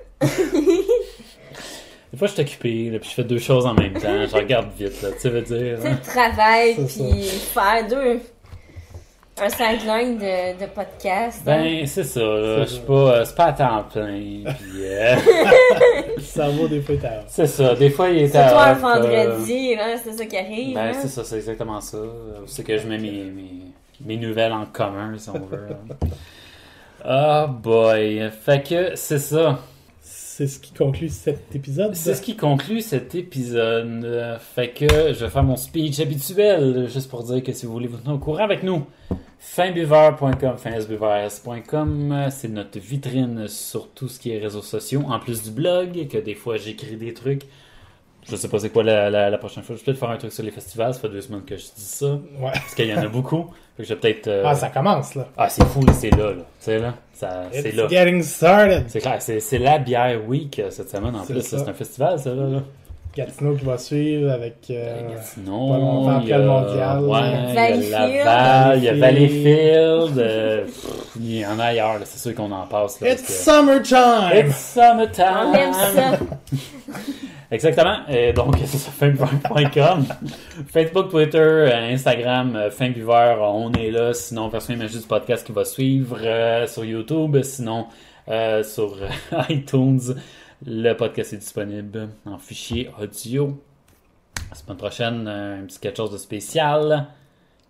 Des fois, je suis occupé, là, puis je fais deux choses en même temps. Je regarde vite, là. Tu veux dire. C'est hein. le travail, C'est puis faire deux. Un sideline de, de podcast. hein. Ben, c'est ça, là. C'est Je suis ça. pas. euh, c'est pas à temps plein. Puis. euh, Le cerveau des fois est à- c'est ça. Des fois, il est C'est à. toi un off, euh, vendredi, là, c'est ça qui arrive. Ben, hein. c'est ça, c'est exactement ça. C'est que je mets mes, mes, mes nouvelles en commun, si on veut. Oh boy. Fait que c'est ça. C'est ce qui conclut cet épisode. C'est ce qui conclut cet épisode. Euh, Fait que je vais faire mon speech habituel, juste pour dire que si vous voulez vous tenir au courant avec nous, finbuveur point com, finsbuveurs point com, euh, c'est notre vitrine sur tout ce qui est réseaux sociaux, en plus du blog, que des fois j'écris des trucs. Je sais pas c'est quoi la, la, la prochaine fois. Je vais peut-être faire un truc sur les festivals, ça fait deux semaines que je dis ça, Ouais. parce qu'il y en a beaucoup. Fait que je vais peut-être... euh, Ah, ça commence là. Ah, c'est fou, là, c'est là, là. Tu sais, là, ça, c'est It's là. getting started. C'est clair, c'est, c'est la bière week euh, cette semaine en C'est plus. ça. C'est un festival, ça, là. là. Gatineau qui va suivre avec. euh, Sinon, pas longtemps il y a, après le mondial. ouais, il y a Valleyfield. Laval, il y a Valleyfield. Valleyfield, euh, pff, il y en a ailleurs, là, c'est sûr qu'on en passe. Là, It's parce summertime! que... It's summertime! On aime ça. Exactement, et donc c'est sur finbuveur point com. Facebook, Twitter, euh, Instagram, euh, Finbuveur, on est là. Sinon, version imagée du podcast qui va suivre euh, sur YouTube. Sinon, euh, sur euh, iTunes, le podcast est disponible en fichier audio. La semaine prochaine, euh, un petit quelque chose de spécial.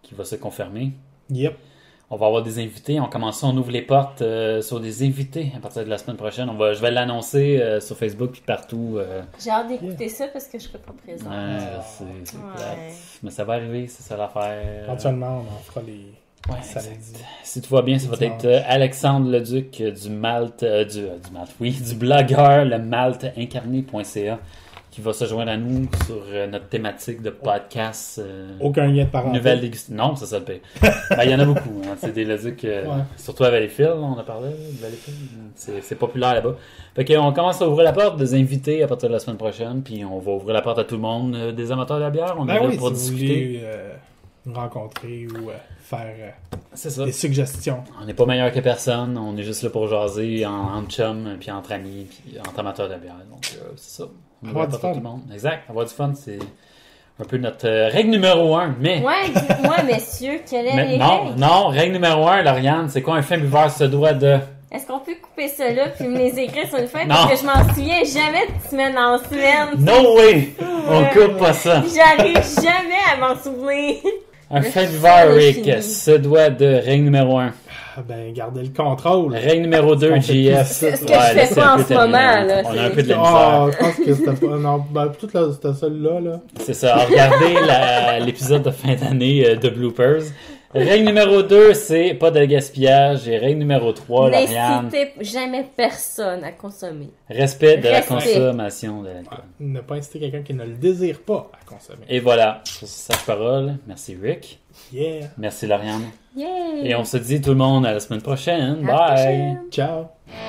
qui va se confirmer. Yep. On va avoir des invités. On commence, on ouvre les portes euh, sur des invités à partir de la semaine prochaine. On va, je vais l'annoncer euh, sur Facebook puis partout. Euh... J'ai hâte d'écouter ça parce que je serai pas présente. Ouais, c'est, c'est Ouais. plate. Mais ça va arriver, c'est ça l'affaire. Éventuellement, on en fera les Ouais, samedis. exact. Si tout va bien, ça va être euh, Alexandre Leduc euh, du Malte, euh, du, euh, du Malte, oui, du blogueur le malte incarné point c a qui va se joindre à nous sur euh, notre thématique de podcast. Euh, Aucun lien de parenté. Nouvelle dégustation. Non, c'est ça le pire. Ben, il y en a beaucoup. Hein. C'est des Leduc, euh, Ouais. surtout à Valleyfield, on a parlé de Valleyfield. C'est, c'est populaire là-bas. Fait qu'on commence à ouvrir la porte des invités à partir de la semaine prochaine, puis on va ouvrir la porte à tout le monde, euh, des amateurs de la bière. On est Ben là oui, pour si discuter. vous voulez euh, nous rencontrer ou euh, faire euh, C'est ça. des suggestions. On n'est pas meilleur que personne, on est juste là pour jaser en, entre chums, puis entre amis, puis entre amateurs de bière. Donc, euh, c'est ça. On Avoir va du pas tout fun. le monde. Exact, avoir du fun, c'est un peu notre euh, règle numéro un. Mais, Ouais, dites-moi, messieurs, quelle est mais les non, règles? non, règle numéro un, Lauriane, c'est quoi un fin buveur se doit de. Est-ce qu'on peut couper ça là puis me les écrire sur une feuille? Non. Parce que je m'en souviens jamais de semaine en semaine. No way! On Ouais. coupe pas ça. J'arrive jamais à m'en souvenir. Un Le fin fun buveur, est Rick, fini. se doit de règle numéro un. Ah, ben, gardez le contrôle. Règle numéro deux, On fait J F. plus ça, Ce que je fais pas en ce moment, là. On a un peu de la Ah, misère. je pense que c'était pas. Non, ben, toute la, c'était celle-là, là. C'est ça. Regardez la- l'épisode de fin d'année euh, de Bloopers. Règle numéro deux, c'est pas de gaspillage. Et règle numéro trois, Lauriane, N'incitez jamais personne à consommer. respect de la Respect. consommation de l'alcool. Ne pas inciter quelqu'un qui ne le désire pas à consommer. Et voilà, sur cette parole, merci Rick, Yeah. merci Lauriane. Yeah! Et on se dit tout le monde à la semaine prochaine. À la Bye! prochaine. Ciao.